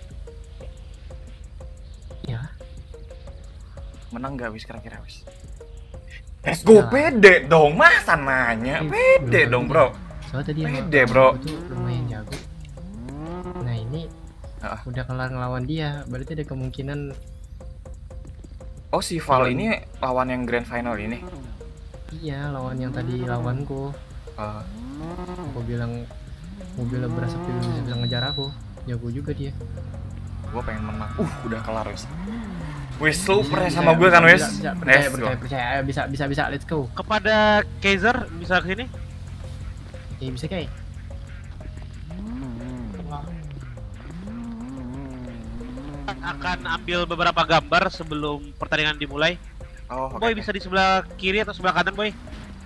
Ya. Menang nggak wis kira-kira wis? Let's go, Nah. pede dong, masa nanya? Pede dong bro. Soalnya tadi yang Pede bro. aku tuh lumayan jago. Nah ini udah kelar ngelawan dia, berarti ada kemungkinan. Oh si Val ini lawan yang grand final ini? Iya, lawan yang tadi lawanku. Aku bilang mobilnya berasap bisa ngejar aku. Jago juga dia. Gue pengen menang. Udah kelar wis. Wis lu percaya sama gue kan wis? Percaya. Ayo bisa. Let's go. Kepada Kaiser bisa ke sini? Iya bisa kayak. Akan ambil beberapa gambar sebelum pertandingan dimulai. Oh, Boy bisa di sebelah kiri atau sebelah kanan, Boy?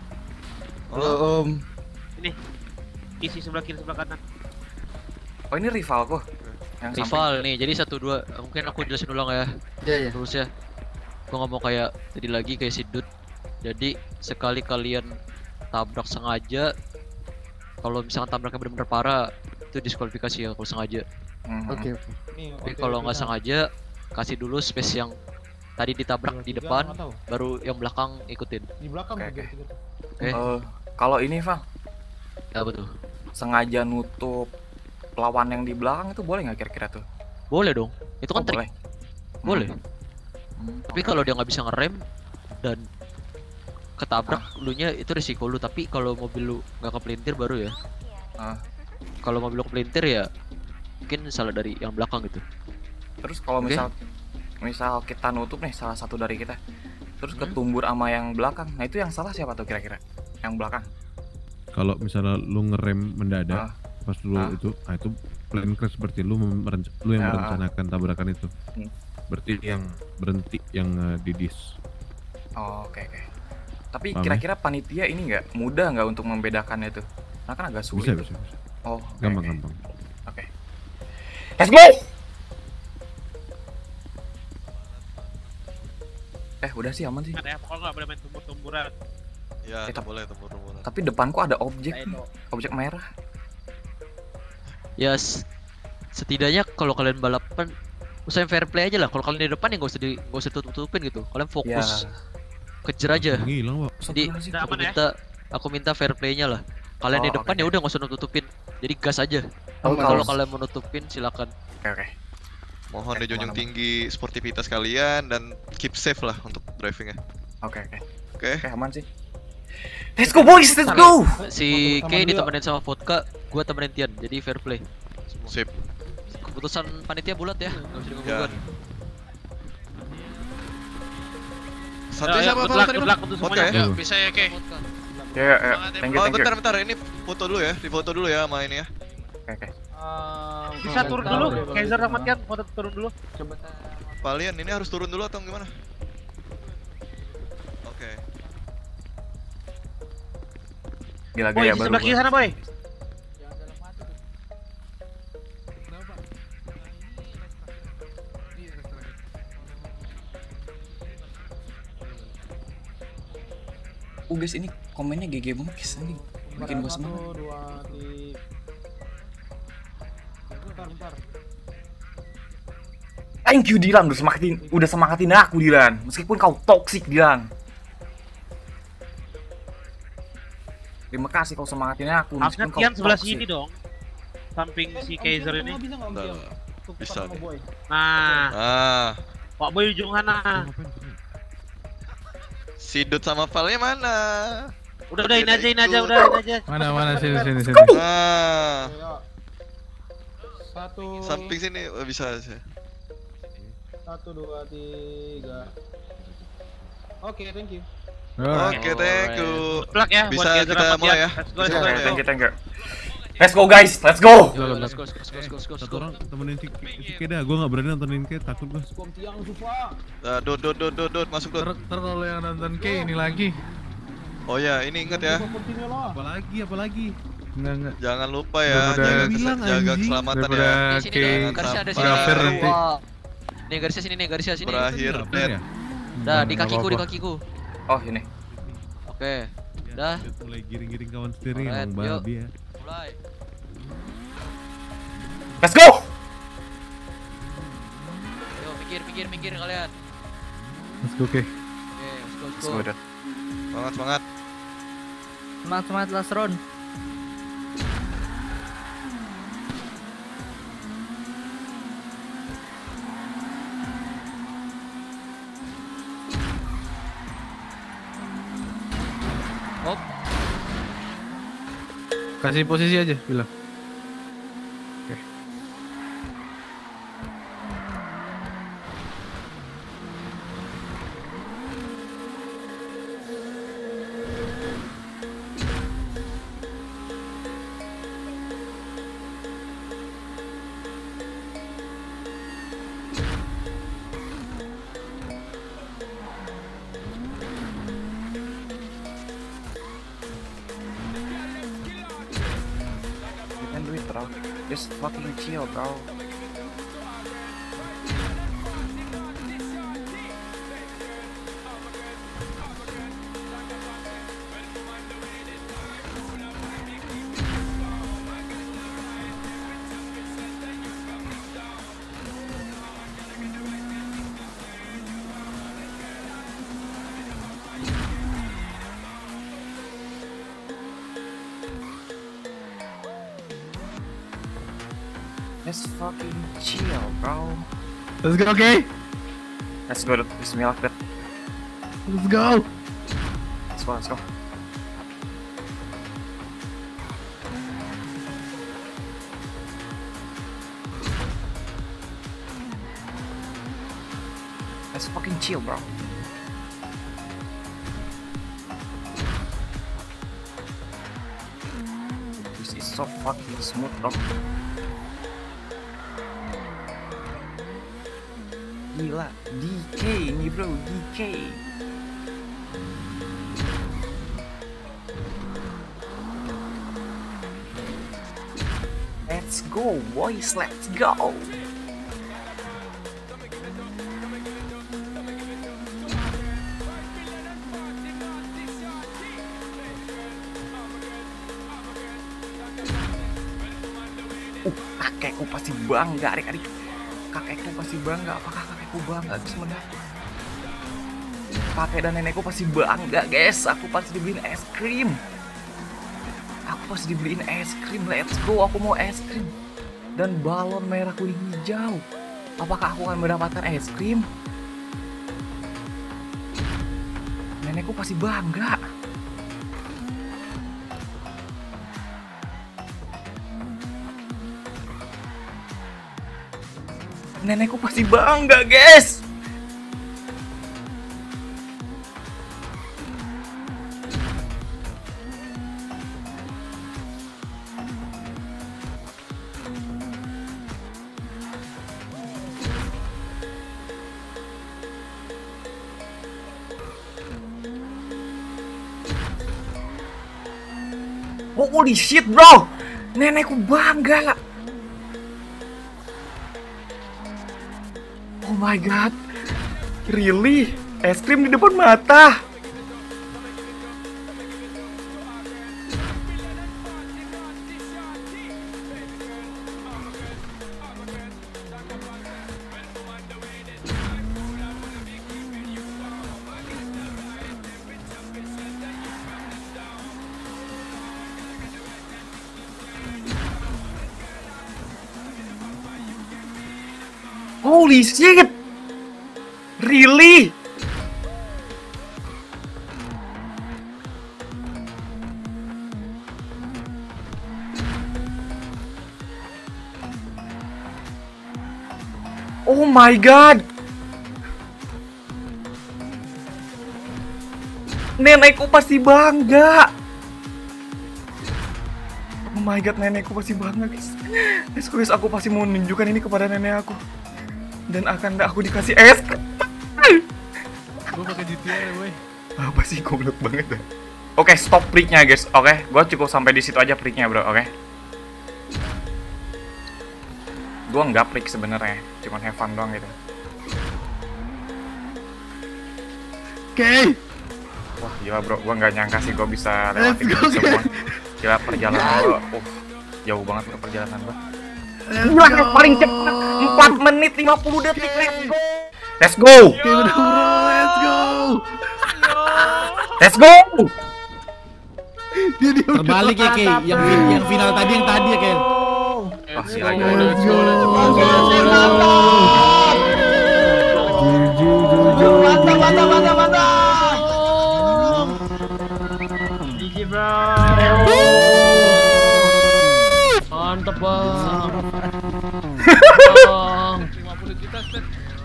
Ini. Isi sebelah kiri sebelah kanan. Oh ini rivalku. Rival nih, jadi 1-2. Mungkin aku jelasin ulang ya. Iya. Terus ya. Gua nggak mau kayak tadi lagi kayak si Dut. Jadi sekali kalian tabrak sengaja, kalau misalkan tabraknya benar-benar parah, itu diskualifikasi ya kalau sengaja. Oke. Tapi kalau nggak sengaja, kasih dulu space yang tadi ditabrak di depan, baru yang belakang ikutin. Di belakang Oke. Oke. Kalau ini Val, Ya betul. sengaja nutup lawan yang di belakang itu boleh nggak kira-kira tuh? Boleh dong. Itu kan trik. Boleh. Boleh. Tapi kalau dia nggak bisa ngerem dan ketabrak lunya itu risiko lu. Tapi kalau mobil lu nggak kepelintir baru ya. Kalau mobil lu kepelintir ya mungkin salah dari yang belakang gitu. Terus kalau Oke. misal kita nutup nih salah satu dari kita, terus ketumbur sama yang belakang, nah itu yang salah siapa tuh kira-kira? Yang belakang? Kalau misalnya lu ngerem mendadak pas lu itu plan crash berarti lu yang merencanakan tabrakan itu. Berarti yang berhenti yang didis. Oh, oke. Tapi Paham ya? kira-kira panitia ini nggak mudah nggak untuk membedakannya itu? Nah kan agak sulit. Bisa. Oh, Gampang. Oke. Let's go! Udah sih aman sih. Ada ya, pokoknya nggak boleh main tumbur-tumburan. Ya, boleh tumbur-tumburan. Tapi depanku ada objek merah. Ya setidaknya kalau kalian balapan usahain fair play aja lah. Kalau kalian di depan ya nggak usah tutup-tutupin gitu. Kalian fokus kejar aja. Ngilang, Pak. Jadi aku minta fair play-nya lah. Kalian di depan ya udah nggak usah nutupin. Jadi gas aja. Kalau kalian mau nutupin silakan. Oke. Mohon dijunjung tinggi sportivitas kalian dan keep safe lah untuk drivingnya. Oke. Oke, aman sih. Let's go boys, let's go. Si K ditemenin sama Vodka, gua temenin Tian. Jadi fair play. Sip. Keputusan panitia bulat ya, nggak bisa digangguan. Satu siapa Val tadi? Oke. Ya, bisa ya, K. Ya. Thank you. Bentar. Ini foto dulu ya, difoto dulu ya sama ini ya. Oke. Bisa turun dulu, Kaiser sama Tian, foto turun dulu. Coba. Kalian ini harus turun dulu atau gimana? Oke. Gila Boy, di sebelah kiri sana, Boy. Guys, ini komennya GG banget guys, ini bikin gua semangat. 1, 2, 3. Bentar. Thank you Dilan, udah semangatin aku Dilan, meskipun kau toksik Dilan. Terima kasih kau semangatin aku. Harusnya Tian sebelah sini dong, samping si Kaiser ini. Bisa nih. Nah, Pak Boy ujung sana. Si Dut sama Valnya mana? Udah ini aja. Mana sini. Nah. Satu. Samping sini bisa sih. 1, 2, 3. Oke, thank you. Oke, thank you. Plug ya, bisa kita mulai ya. Thank you. Let's go guys, let's go. Let's go. Satu orang temenin si Keda, gue nggak berani nontonin Keda, takut gue. Dot, masuk Dot. Ntar kalau yang nonton K ini lagi. Oh ya, ini inget ya. Apalagi. Enggak. Jangan lupa ya, jaga keselamatan ya. Sini garisnya ada sini. Nih garisnya sini. Berakhir dead. Dah di kakiku. Oh ini. Oke. Dah. Mulai giring-giring kawan steering emang babi ya. Mulai. Let's go. Yo minggir kalian. Let's go, K. Let's go. Semangat. Semangat last round. Hop. Kasih posisi aja, bilang. Oke. Bro. Just fucking chill, bro. Just fucking chill, bro. Let's go, okay? Let's go, bismillah, Dad. Let's go. Let's go. Let's fucking chill, bro. This is so fucking smooth, bro. Gila, DK ini bro, DK. Let's go boys, let's go. Kakekku pasti bangga, adik-adik. Kakekku pasti bangga. Apakah kakekku bangga sebenarnya? Kakek dan nenekku pasti bangga, guys. Aku pasti dibeliin es krim. Let's go. Aku mau es krim dan balon merah kuning hijau. Apakah aku akan mendapatkan es krim? Nenekku pasti bangga. Nenekku pasti bangga, guys. Holy shit, bro. Nenekku bangga. Oh my god. Really? Es krim di depan mata. Holy shit! Really? Oh my god! Nenekku pasti bangga. Oh my god, nenekku pasti bangga guys. Guys, aku pasti mau menunjukkan ini kepada nenek aku. Dan akan aku dikasih es. Gue pakai GTR weh. Apa sih, goblok banget dah. Oke, stop break-nya guys. Oke, gua cukup sampai di situ aja break-nya, bro. Oke. Gua nggak break sebenarnya, cuman have fun doang gitu. Oke. Wah, gila bro, gua nggak nyangka sih gua bisa lewatin ini semua. Gila perjalanan gua, jauh banget bro perjalanan gua. Gila, paling cepat 4 menit 50 detik. Let's go. Oke, udah bro, let's go. Let's go. Terbalik ya Kay, yang final tadi ya Kay. Wah, gila. GG bro. Mantap bang. 50 juta set.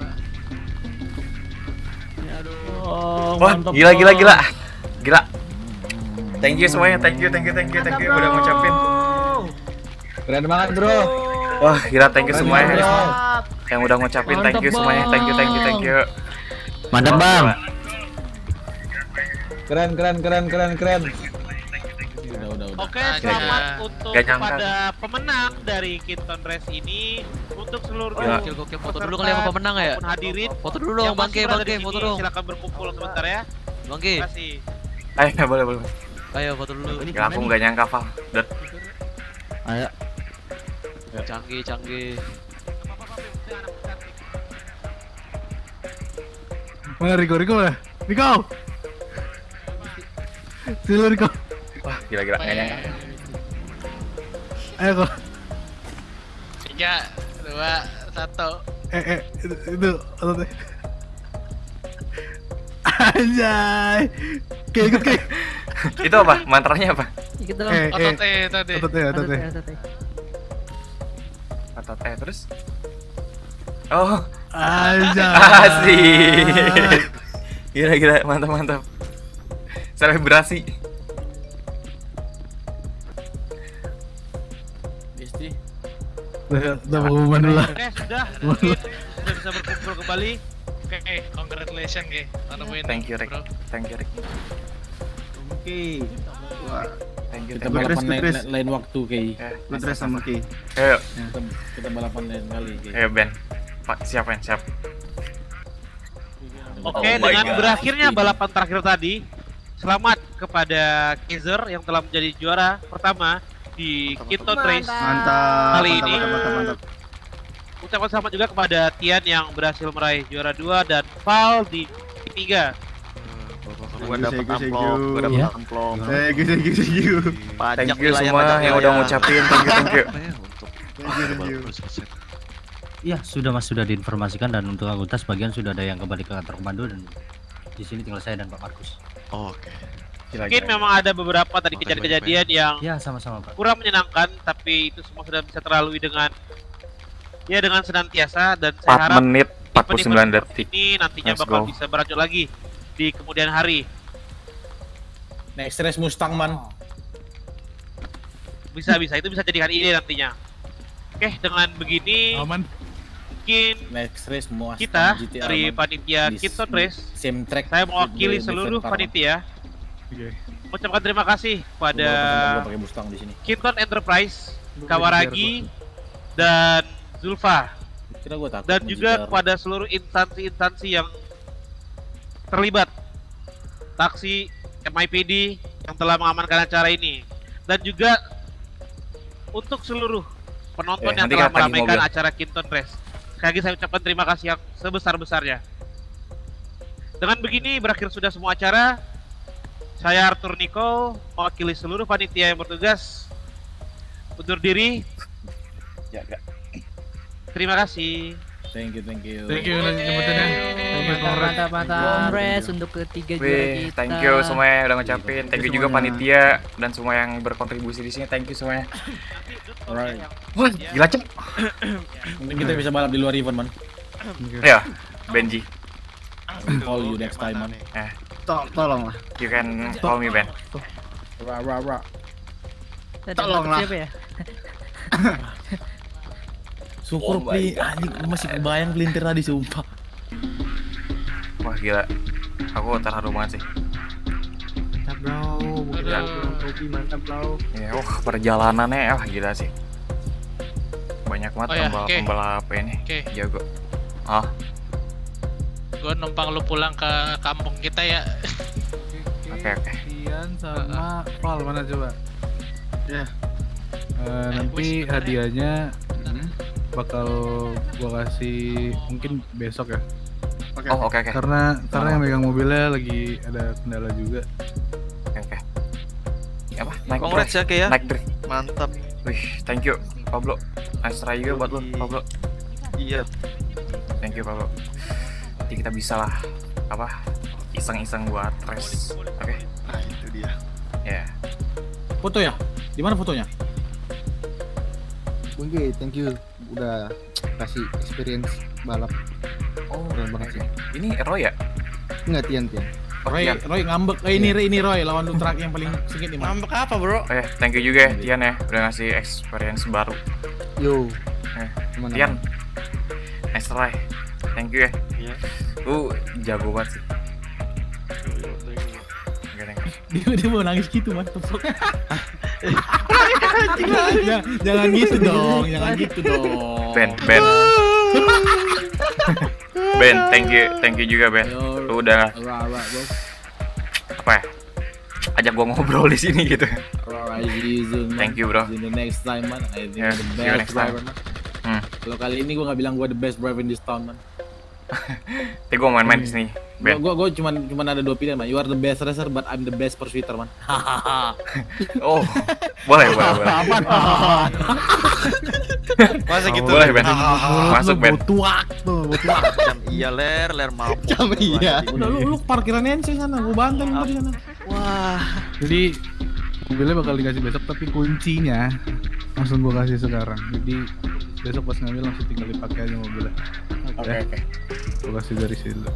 Wah, gila. Gila. Thank you semuanya, thank you udah ngucapin. Keren banget bro. Wah, gila, thank you semuanya yang udah ngucapin. Thank you semuanya, thank you. Mantap bang. Keren. Oke, selamat untuk kepada pemenang dari Kinton Race ini. Untuk seluruh Gokil, foto dulu kali sama pemenang ya. Hadirin, Foto dulu dong, Bangke, foto dong. Silakan berkumpul sebentar ya. Bangke. Terima kasih. Ayo, boleh. Ayo foto dulu. Gila, aku nggak nyangka, Val. Ayo. Canggih. Mana Riko mana? Riko. Silo Riko. Wah, gila, nggak nyangka. Ayo kok. 3, 2, 1. Itu ototnya. Anjay. Kayak ikut kayak. Itu apa? Mantranya apa? Gitu dong. Otot tadi. Otot terus? Oh. Anjay. Asik. Gila, mantap. Selebrasi. Besti. Udah pengumuman dulu lah. Oke, sudah bisa berkumpul kembali. Oke, congratulations Ge. Thank you Rick. Oke. Wah. Thank you. Kita balapan lain waktu Kay. Ngetres sama Kay. Ayo. Kita balapan lain kali Kay. Ayo Ben. Pak, siap. Oke, dengan berakhirnya balapan terakhir tadi, selamat kepada Kaiser yang telah menjadi juara pertama di Kinton Race kali ini. Mantap. Ucapan selamat juga kepada Tian yang berhasil meraih juara 2 dan Val di 3. Gua dapat amplop. Thank you. Thank you semua yang udah ngucapin. Thank you. Iya, sudah diinformasikan dan untuk anggota sebagian sudah ada yang kembali ke kantor komando dan di sini tinggal saya dan Pak Markus. Oke. Mungkin memang ada beberapa tadi kejadian-kejadian yang sama-sama Pak. kurang menyenangkan, tapi itu semua sudah bisa terlalui dengan senantiasa dan saya 4 harap menit 49 detik. Ini nantinya bakal bisa berlanjut lagi di kemudian hari. Next race Mustang man. Bisa itu bisa jadikan ide nantinya. Oke, dengan begini mungkin next race Mustang kita GTR, dari panitia Kinton Race, same track. saya mewakili seluruh panitia. Mengucapkan terima kasih pada Kinton Enterprise, Kawaragi, dan Zulfa, dan juga kepada seluruh instansi-instansi yang terlibat, taksi, MIPD yang telah mengamankan acara ini, dan juga untuk seluruh penonton yang telah meramaikan acara Kinton Race. Sekali lagi saya ucapkan terima kasih yang sebesar-besarnya. Dengan begini berakhir sudah semua acara. Saya Arthur Nico, mewakili seluruh panitia yang bertugas, undur diri. Terima kasih. Thank you. Mantap. Kongres untuk ketiga juara kita. Thank you semuanya udah ngucapin. Thank you juga panitia dan semua yang berkontribusi di sini. Thank you semuanya. Alright. Wah, gila cep. Mungkin kita bisa balap di luar event man. Ya, Benji. Call you next time man. Tolong lah. You can call me Ben. Tolonglah. Siapa ya? Syukur anjing masih kebayang pelintir tadi sumpah. Wah gila, aku terharu banget sih. Mantap bro, Tobi mantap bro. Ya, perjalanannya gila sih. Banyak banget pembalap ini. Jago. Gue numpang lu pulang ke kampung kita ya. Oke. Ian sama Val mana coba? Ya. Nanti hadiahnya bakal gua kasih mungkin besok ya. Oke. Karena yang megang mobilnya lagi ada kendala juga. Oke. Apa? Naik Congrats ya kayak. Naik drift. Mantap. Wih, thank you Pablo. Nice try juga buat lu, Pablo. Iya. Thank you Pablo. Nanti kita bisa lah iseng-iseng buat race. Oke. Nah, itu dia. Ya. Foto ya? Di mana fotonya? Oke, thank you udah kasih experience balap. Keren banget sih. Ini Roy ya? Enggak, Tian. Roy ngambek. Ini Roy lawan Lutrak yang paling sedikit nih. Ngambek apa, Bro? Thank you juga Tian ya udah ngasih experience baru. Yo. Tian. Nice try. Thank you ya. Iya. Jago banget sih. Dia mau nangis gitu mas. Jangan gitu dong. Ben. Ben, thank you juga Ben. Lu udah apa ya? Ajak gua ngobrol di sini gitu. Thank you bro. In the next time man, I think the see you best next time. driver man. Kalau kali ini gua nggak bilang gua the best driver in this town man. Tapi gua main-main di sini. Ben. Gua cuma ada dua pilihan man. You are the best racer but I'm the best pursuiter man. Boleh. Masa gitu? Boleh Ben. Masuk Ben. Butuak. Jam iya ler mampu. Jam iya. Udah lu parkiran NC sana, gua bantai lu di sana. Wah. Jadi mobilnya bakal dikasih besok tapi kuncinya langsung gua kasih sekarang. Jadi besok pas ngambil langsung tinggal dipakai aja mobilnya. Oke. Gua kasih dari sini.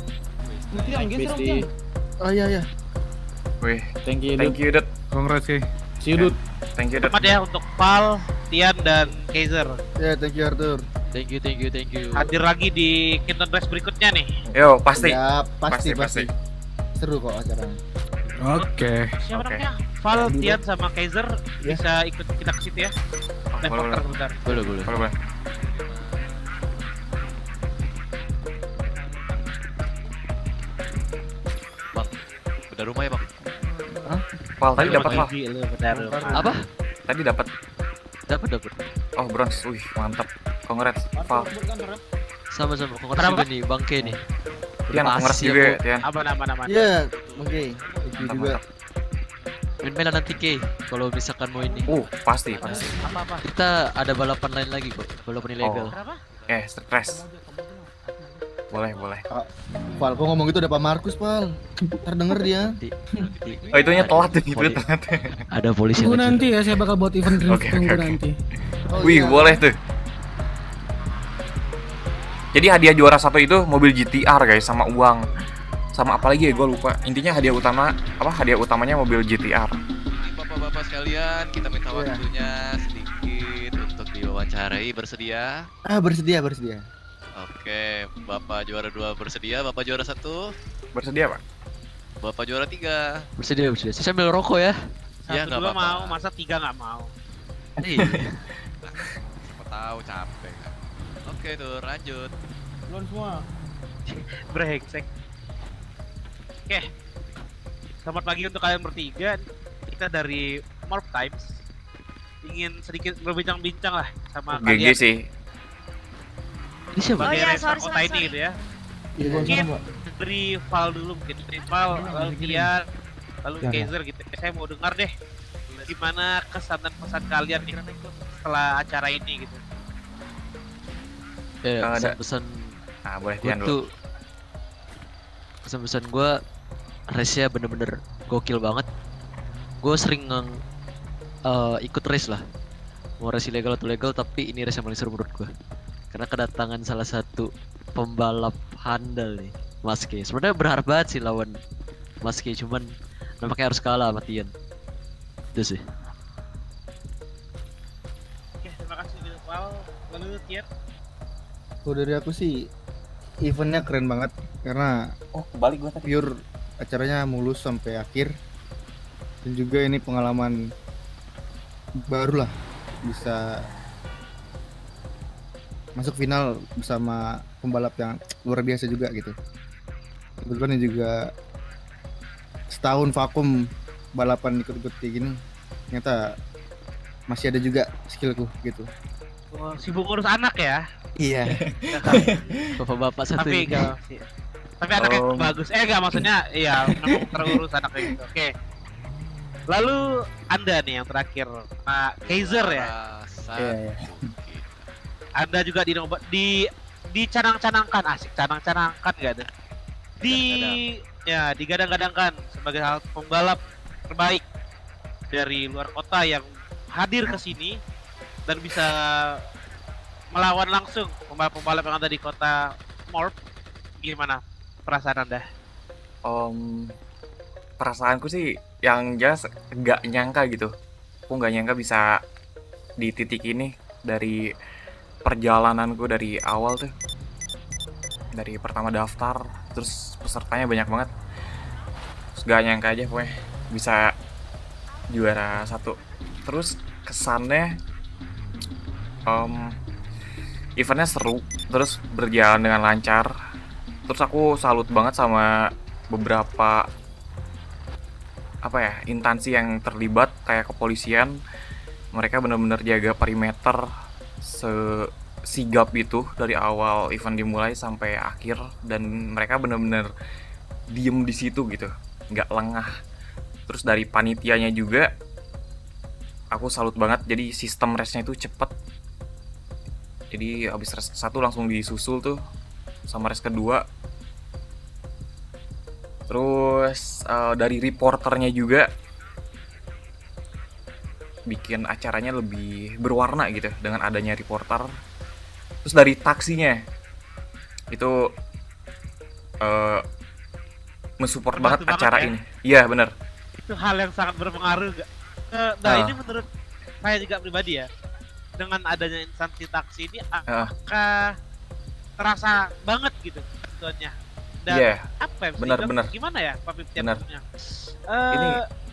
Iya. Wih, thank you Dut. Congrats, Kay. See you, Dut. Thank you, Dut. Selamat ya untuk Val, Tian dan Kaiser. Ya, thank you Arthur. Thank you. Hadir lagi di Kinton Race berikutnya nih. Yo, pasti. Ya, pasti. Seru kok acaranya. Oke. Siapa namanya? Val, Tian sama Kaiser bisa ikut kita ke situ ya. Boleh. Bang, udah rumah ya bang? Val, tadi dapat Val. Apa? Tadi dapat. Dapat. Oh, bronze. Wih, mantap. Congrats, Val. Sama-sama. Congrats juga nih, Bang K nih. Tian, congrats juga, Tian. Aman. Iya, oke. Thank you juga. Main-mainan nanti K, kalau misalkan mau ini. Pasti. Apa? Kita ada balapan lain lagi kok, balapan ilegal. Stress. Boleh. Val, kok ngomong gitu ada Pak Markus, Val. Ntar denger dia. Itunya telat nih, telat. Ada polisi Tunggu nanti ya, saya bakal buat event tunggu nanti. Wih, boleh tuh. Jadi hadiah juara 1 itu mobil GTR guys, sama uang. Sama apa lagi ya, gue lupa. Intinya hadiah utamanya mobil GTR. Bapak-bapak sekalian, kita minta waktunya sedikit untuk diwawancarai. Bersedia? Bersedia. Oke, Bapak juara 2 bersedia, Bapak juara 1 bersedia, Pak? Bapak juara 3 bersedia. Saya sambil rokok ya. Ya nggak apa-apa. Mau, masa 3 nggak mau? Iya. Siapa tahu capek. Oke tuh, lanjut. Belum semua. Brengsek. Oke. Selamat pagi untuk kalian bertiga. Kita dari Morph Times ingin sedikit berbincang-bincang lah sama kalian. GG sih. Ini siapa? Kota ini gitu ya. Mungkin dari Val dulu, dari Val, lalu Tian, lalu Kaiser gitu. Saya mau dengar deh gimana kesan dan pesan kalian nih setelah acara ini gitu. Pesan boleh Tian dulu. Pesan-pesan gue, race-nya bener-bener gokil banget. Gue sering ikut race lah, mau race ilegal atau legal, tapi ini race yang paling seru menurut gue. Karena kedatangan salah satu pembalap handal nih, Mas K. Sebenarnya berharap banget sih lawan Mas K, cuman nampaknya harus kalah sama Tian. Itu sih. lu Tier? Kalau dari aku sih eventnya keren banget karena balik gua tadi. Pure acaranya mulus sampai akhir dan juga ini pengalaman baru lah bisa masuk final bersama pembalap yang luar biasa juga gitu. Kebetulan juga setahun vakum balapan ikut-ikut kayak gini ternyata masih ada juga skillku gitu. Oh, sibuk ngurus anak ya? Iya. Bapak-bapak satu Tapi ini. tapi anaknya bagus. Enggak maksudnya iya memang terurus anaknya gitu. Oke. Lalu Anda nih yang terakhir, Pak Kaiser ya. Iya. Anda juga dicanang-canangkan, asik canang-canangkan enggak ada. Digadang-gadangkan sebagai salah satu pembalap terbaik dari luar kota yang hadir ke sini dan bisa melawan langsung pembalap-pembalap yang ada di kota Morp. Gimana perasaan Anda? Perasaanku sih yang jelas nggak nyangka gitu. Aku nggak nyangka bisa di titik ini dari perjalananku dari awal tuh. Dari pertama daftar, terus pesertanya banyak banget. Terus nggak nyangka aja pokoknya bisa juara 1. Terus kesannya eventnya seru, terus berjalan dengan lancar. Terus aku salut banget sama beberapa instansi yang terlibat kayak kepolisian. Mereka benar-benar jaga perimeter sesigap itu dari awal event dimulai sampai akhir, dan mereka benar-benar diem di situ gitu, nggak lengah. Terus dari panitianya juga aku salut banget, jadi sistem race-nya itu cepet. Jadi abis race 1 langsung disusul tuh sama race kedua. Terus dari reporternya juga bikin acaranya lebih berwarna gitu dengan adanya reporter. Terus dari taksinya itu mensupport banget acara ini. Iya bener. Itu hal yang sangat berpengaruh gak? Ini menurut saya juga pribadi ya, dengan adanya instansi taksi ini apakah terasa banget gitu tujuannya. Dan apa ya? Benar. Gimana ya Pak Piptian maksudnya? Ini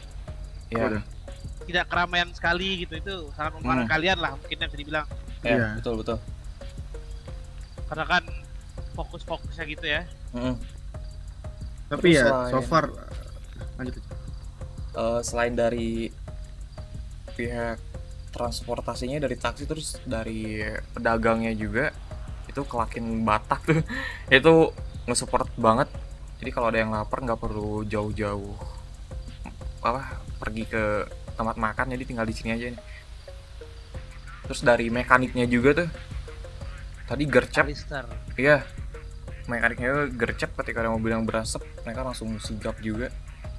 tidak keramaian sekali gitu, itu sangat mempengaruhi kalian lah mungkin bisa dibilang. Iya, betul. Karena kan fokus-fokusnya gitu ya. Tapi ya so far lanjut. Selain dari pihak transportasinya, dari taksi, terus dari pedagangnya juga itu Kelakin Batak tuh itu nge-support banget. Jadi kalau ada yang lapar nggak perlu jauh-jauh pergi ke tempat makan, jadi tinggal di sini aja nih. Terus dari mekaniknya juga tuh tadi gercep. Iya, mekaniknya gercep ketika ada mobil yang berasap, mereka langsung sigap juga.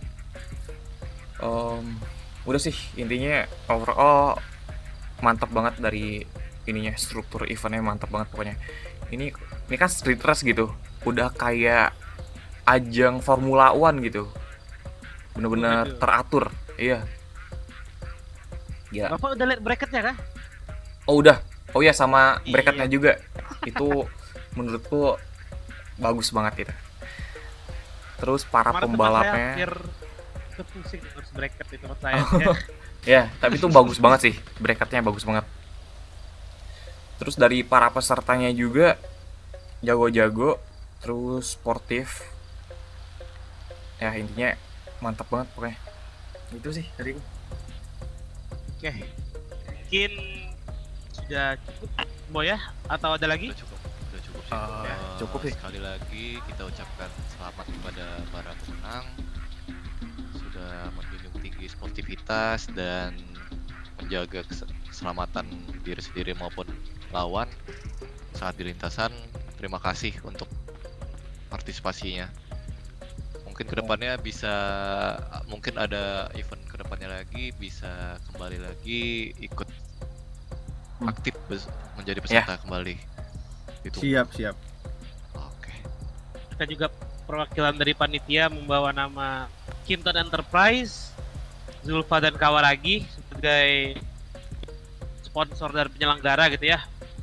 Udah sih intinya overall mantap banget dari ininya, struktur eventnya mantap banget pokoknya. Ini kan street race gitu, udah kayak ajang Formula One gitu, bener-bener teratur. Iya. Gila. Bapak udah lihat bracketnya kah? Oh udah. Oh iya, sama bracketnya juga. Itu menurutku bagus banget gitu. Terus para pembalapnya pusing terus bracket itu menurut saya. Ya, tapi itu bagus banget sih, bracketnya bagus banget. Terus dari para pesertanya juga jago-jago, terus sportif. Ya intinya mantap banget pokoknya. Itu sih dari gue. Oke, mungkin sudah cukup Boy ya? Atau ada lagi? Udah cukup sih. Cukup sih. Sekali lagi kita ucapkan selamat kepada para pemenang. Sudah menjunjung tinggi sportivitas dan menjaga keselamatan diri sendiri maupun lawan saat di lintasan. Terima kasih untuk partisipasinya. Mungkin kedepannya bisa, mungkin ada event kedepannya lagi, bisa kembali lagi ikut aktif menjadi peserta kembali. Itu. Siap. Oke. Kita juga perwakilan dari panitia membawa nama Kinton Enterprise, Zulfa dan Kawaragi sebagai sponsor dan penyelenggara gitu ya.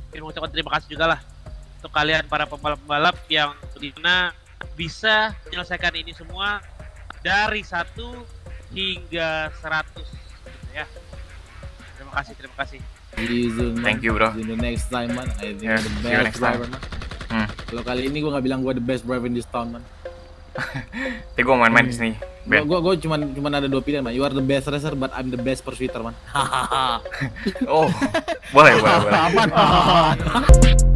ingin mengucapkan terima kasih juga lah untuk kalian para pembalap-pembalap yang dimana bisa menyelesaikan ini semua dari 1 hingga 100 gitu ya. Terima kasih. Thank you bro. In the next time man, I think Yeah, the see you best next time. driver man. Kalau kali ini gue nggak bilang gue the best driver in this town man. Tapi gue main-main di sini. Gue cuman ada 2 pilihan man. You are the best racer but I'm the best pursuiter man. Oh, boleh. Apaan?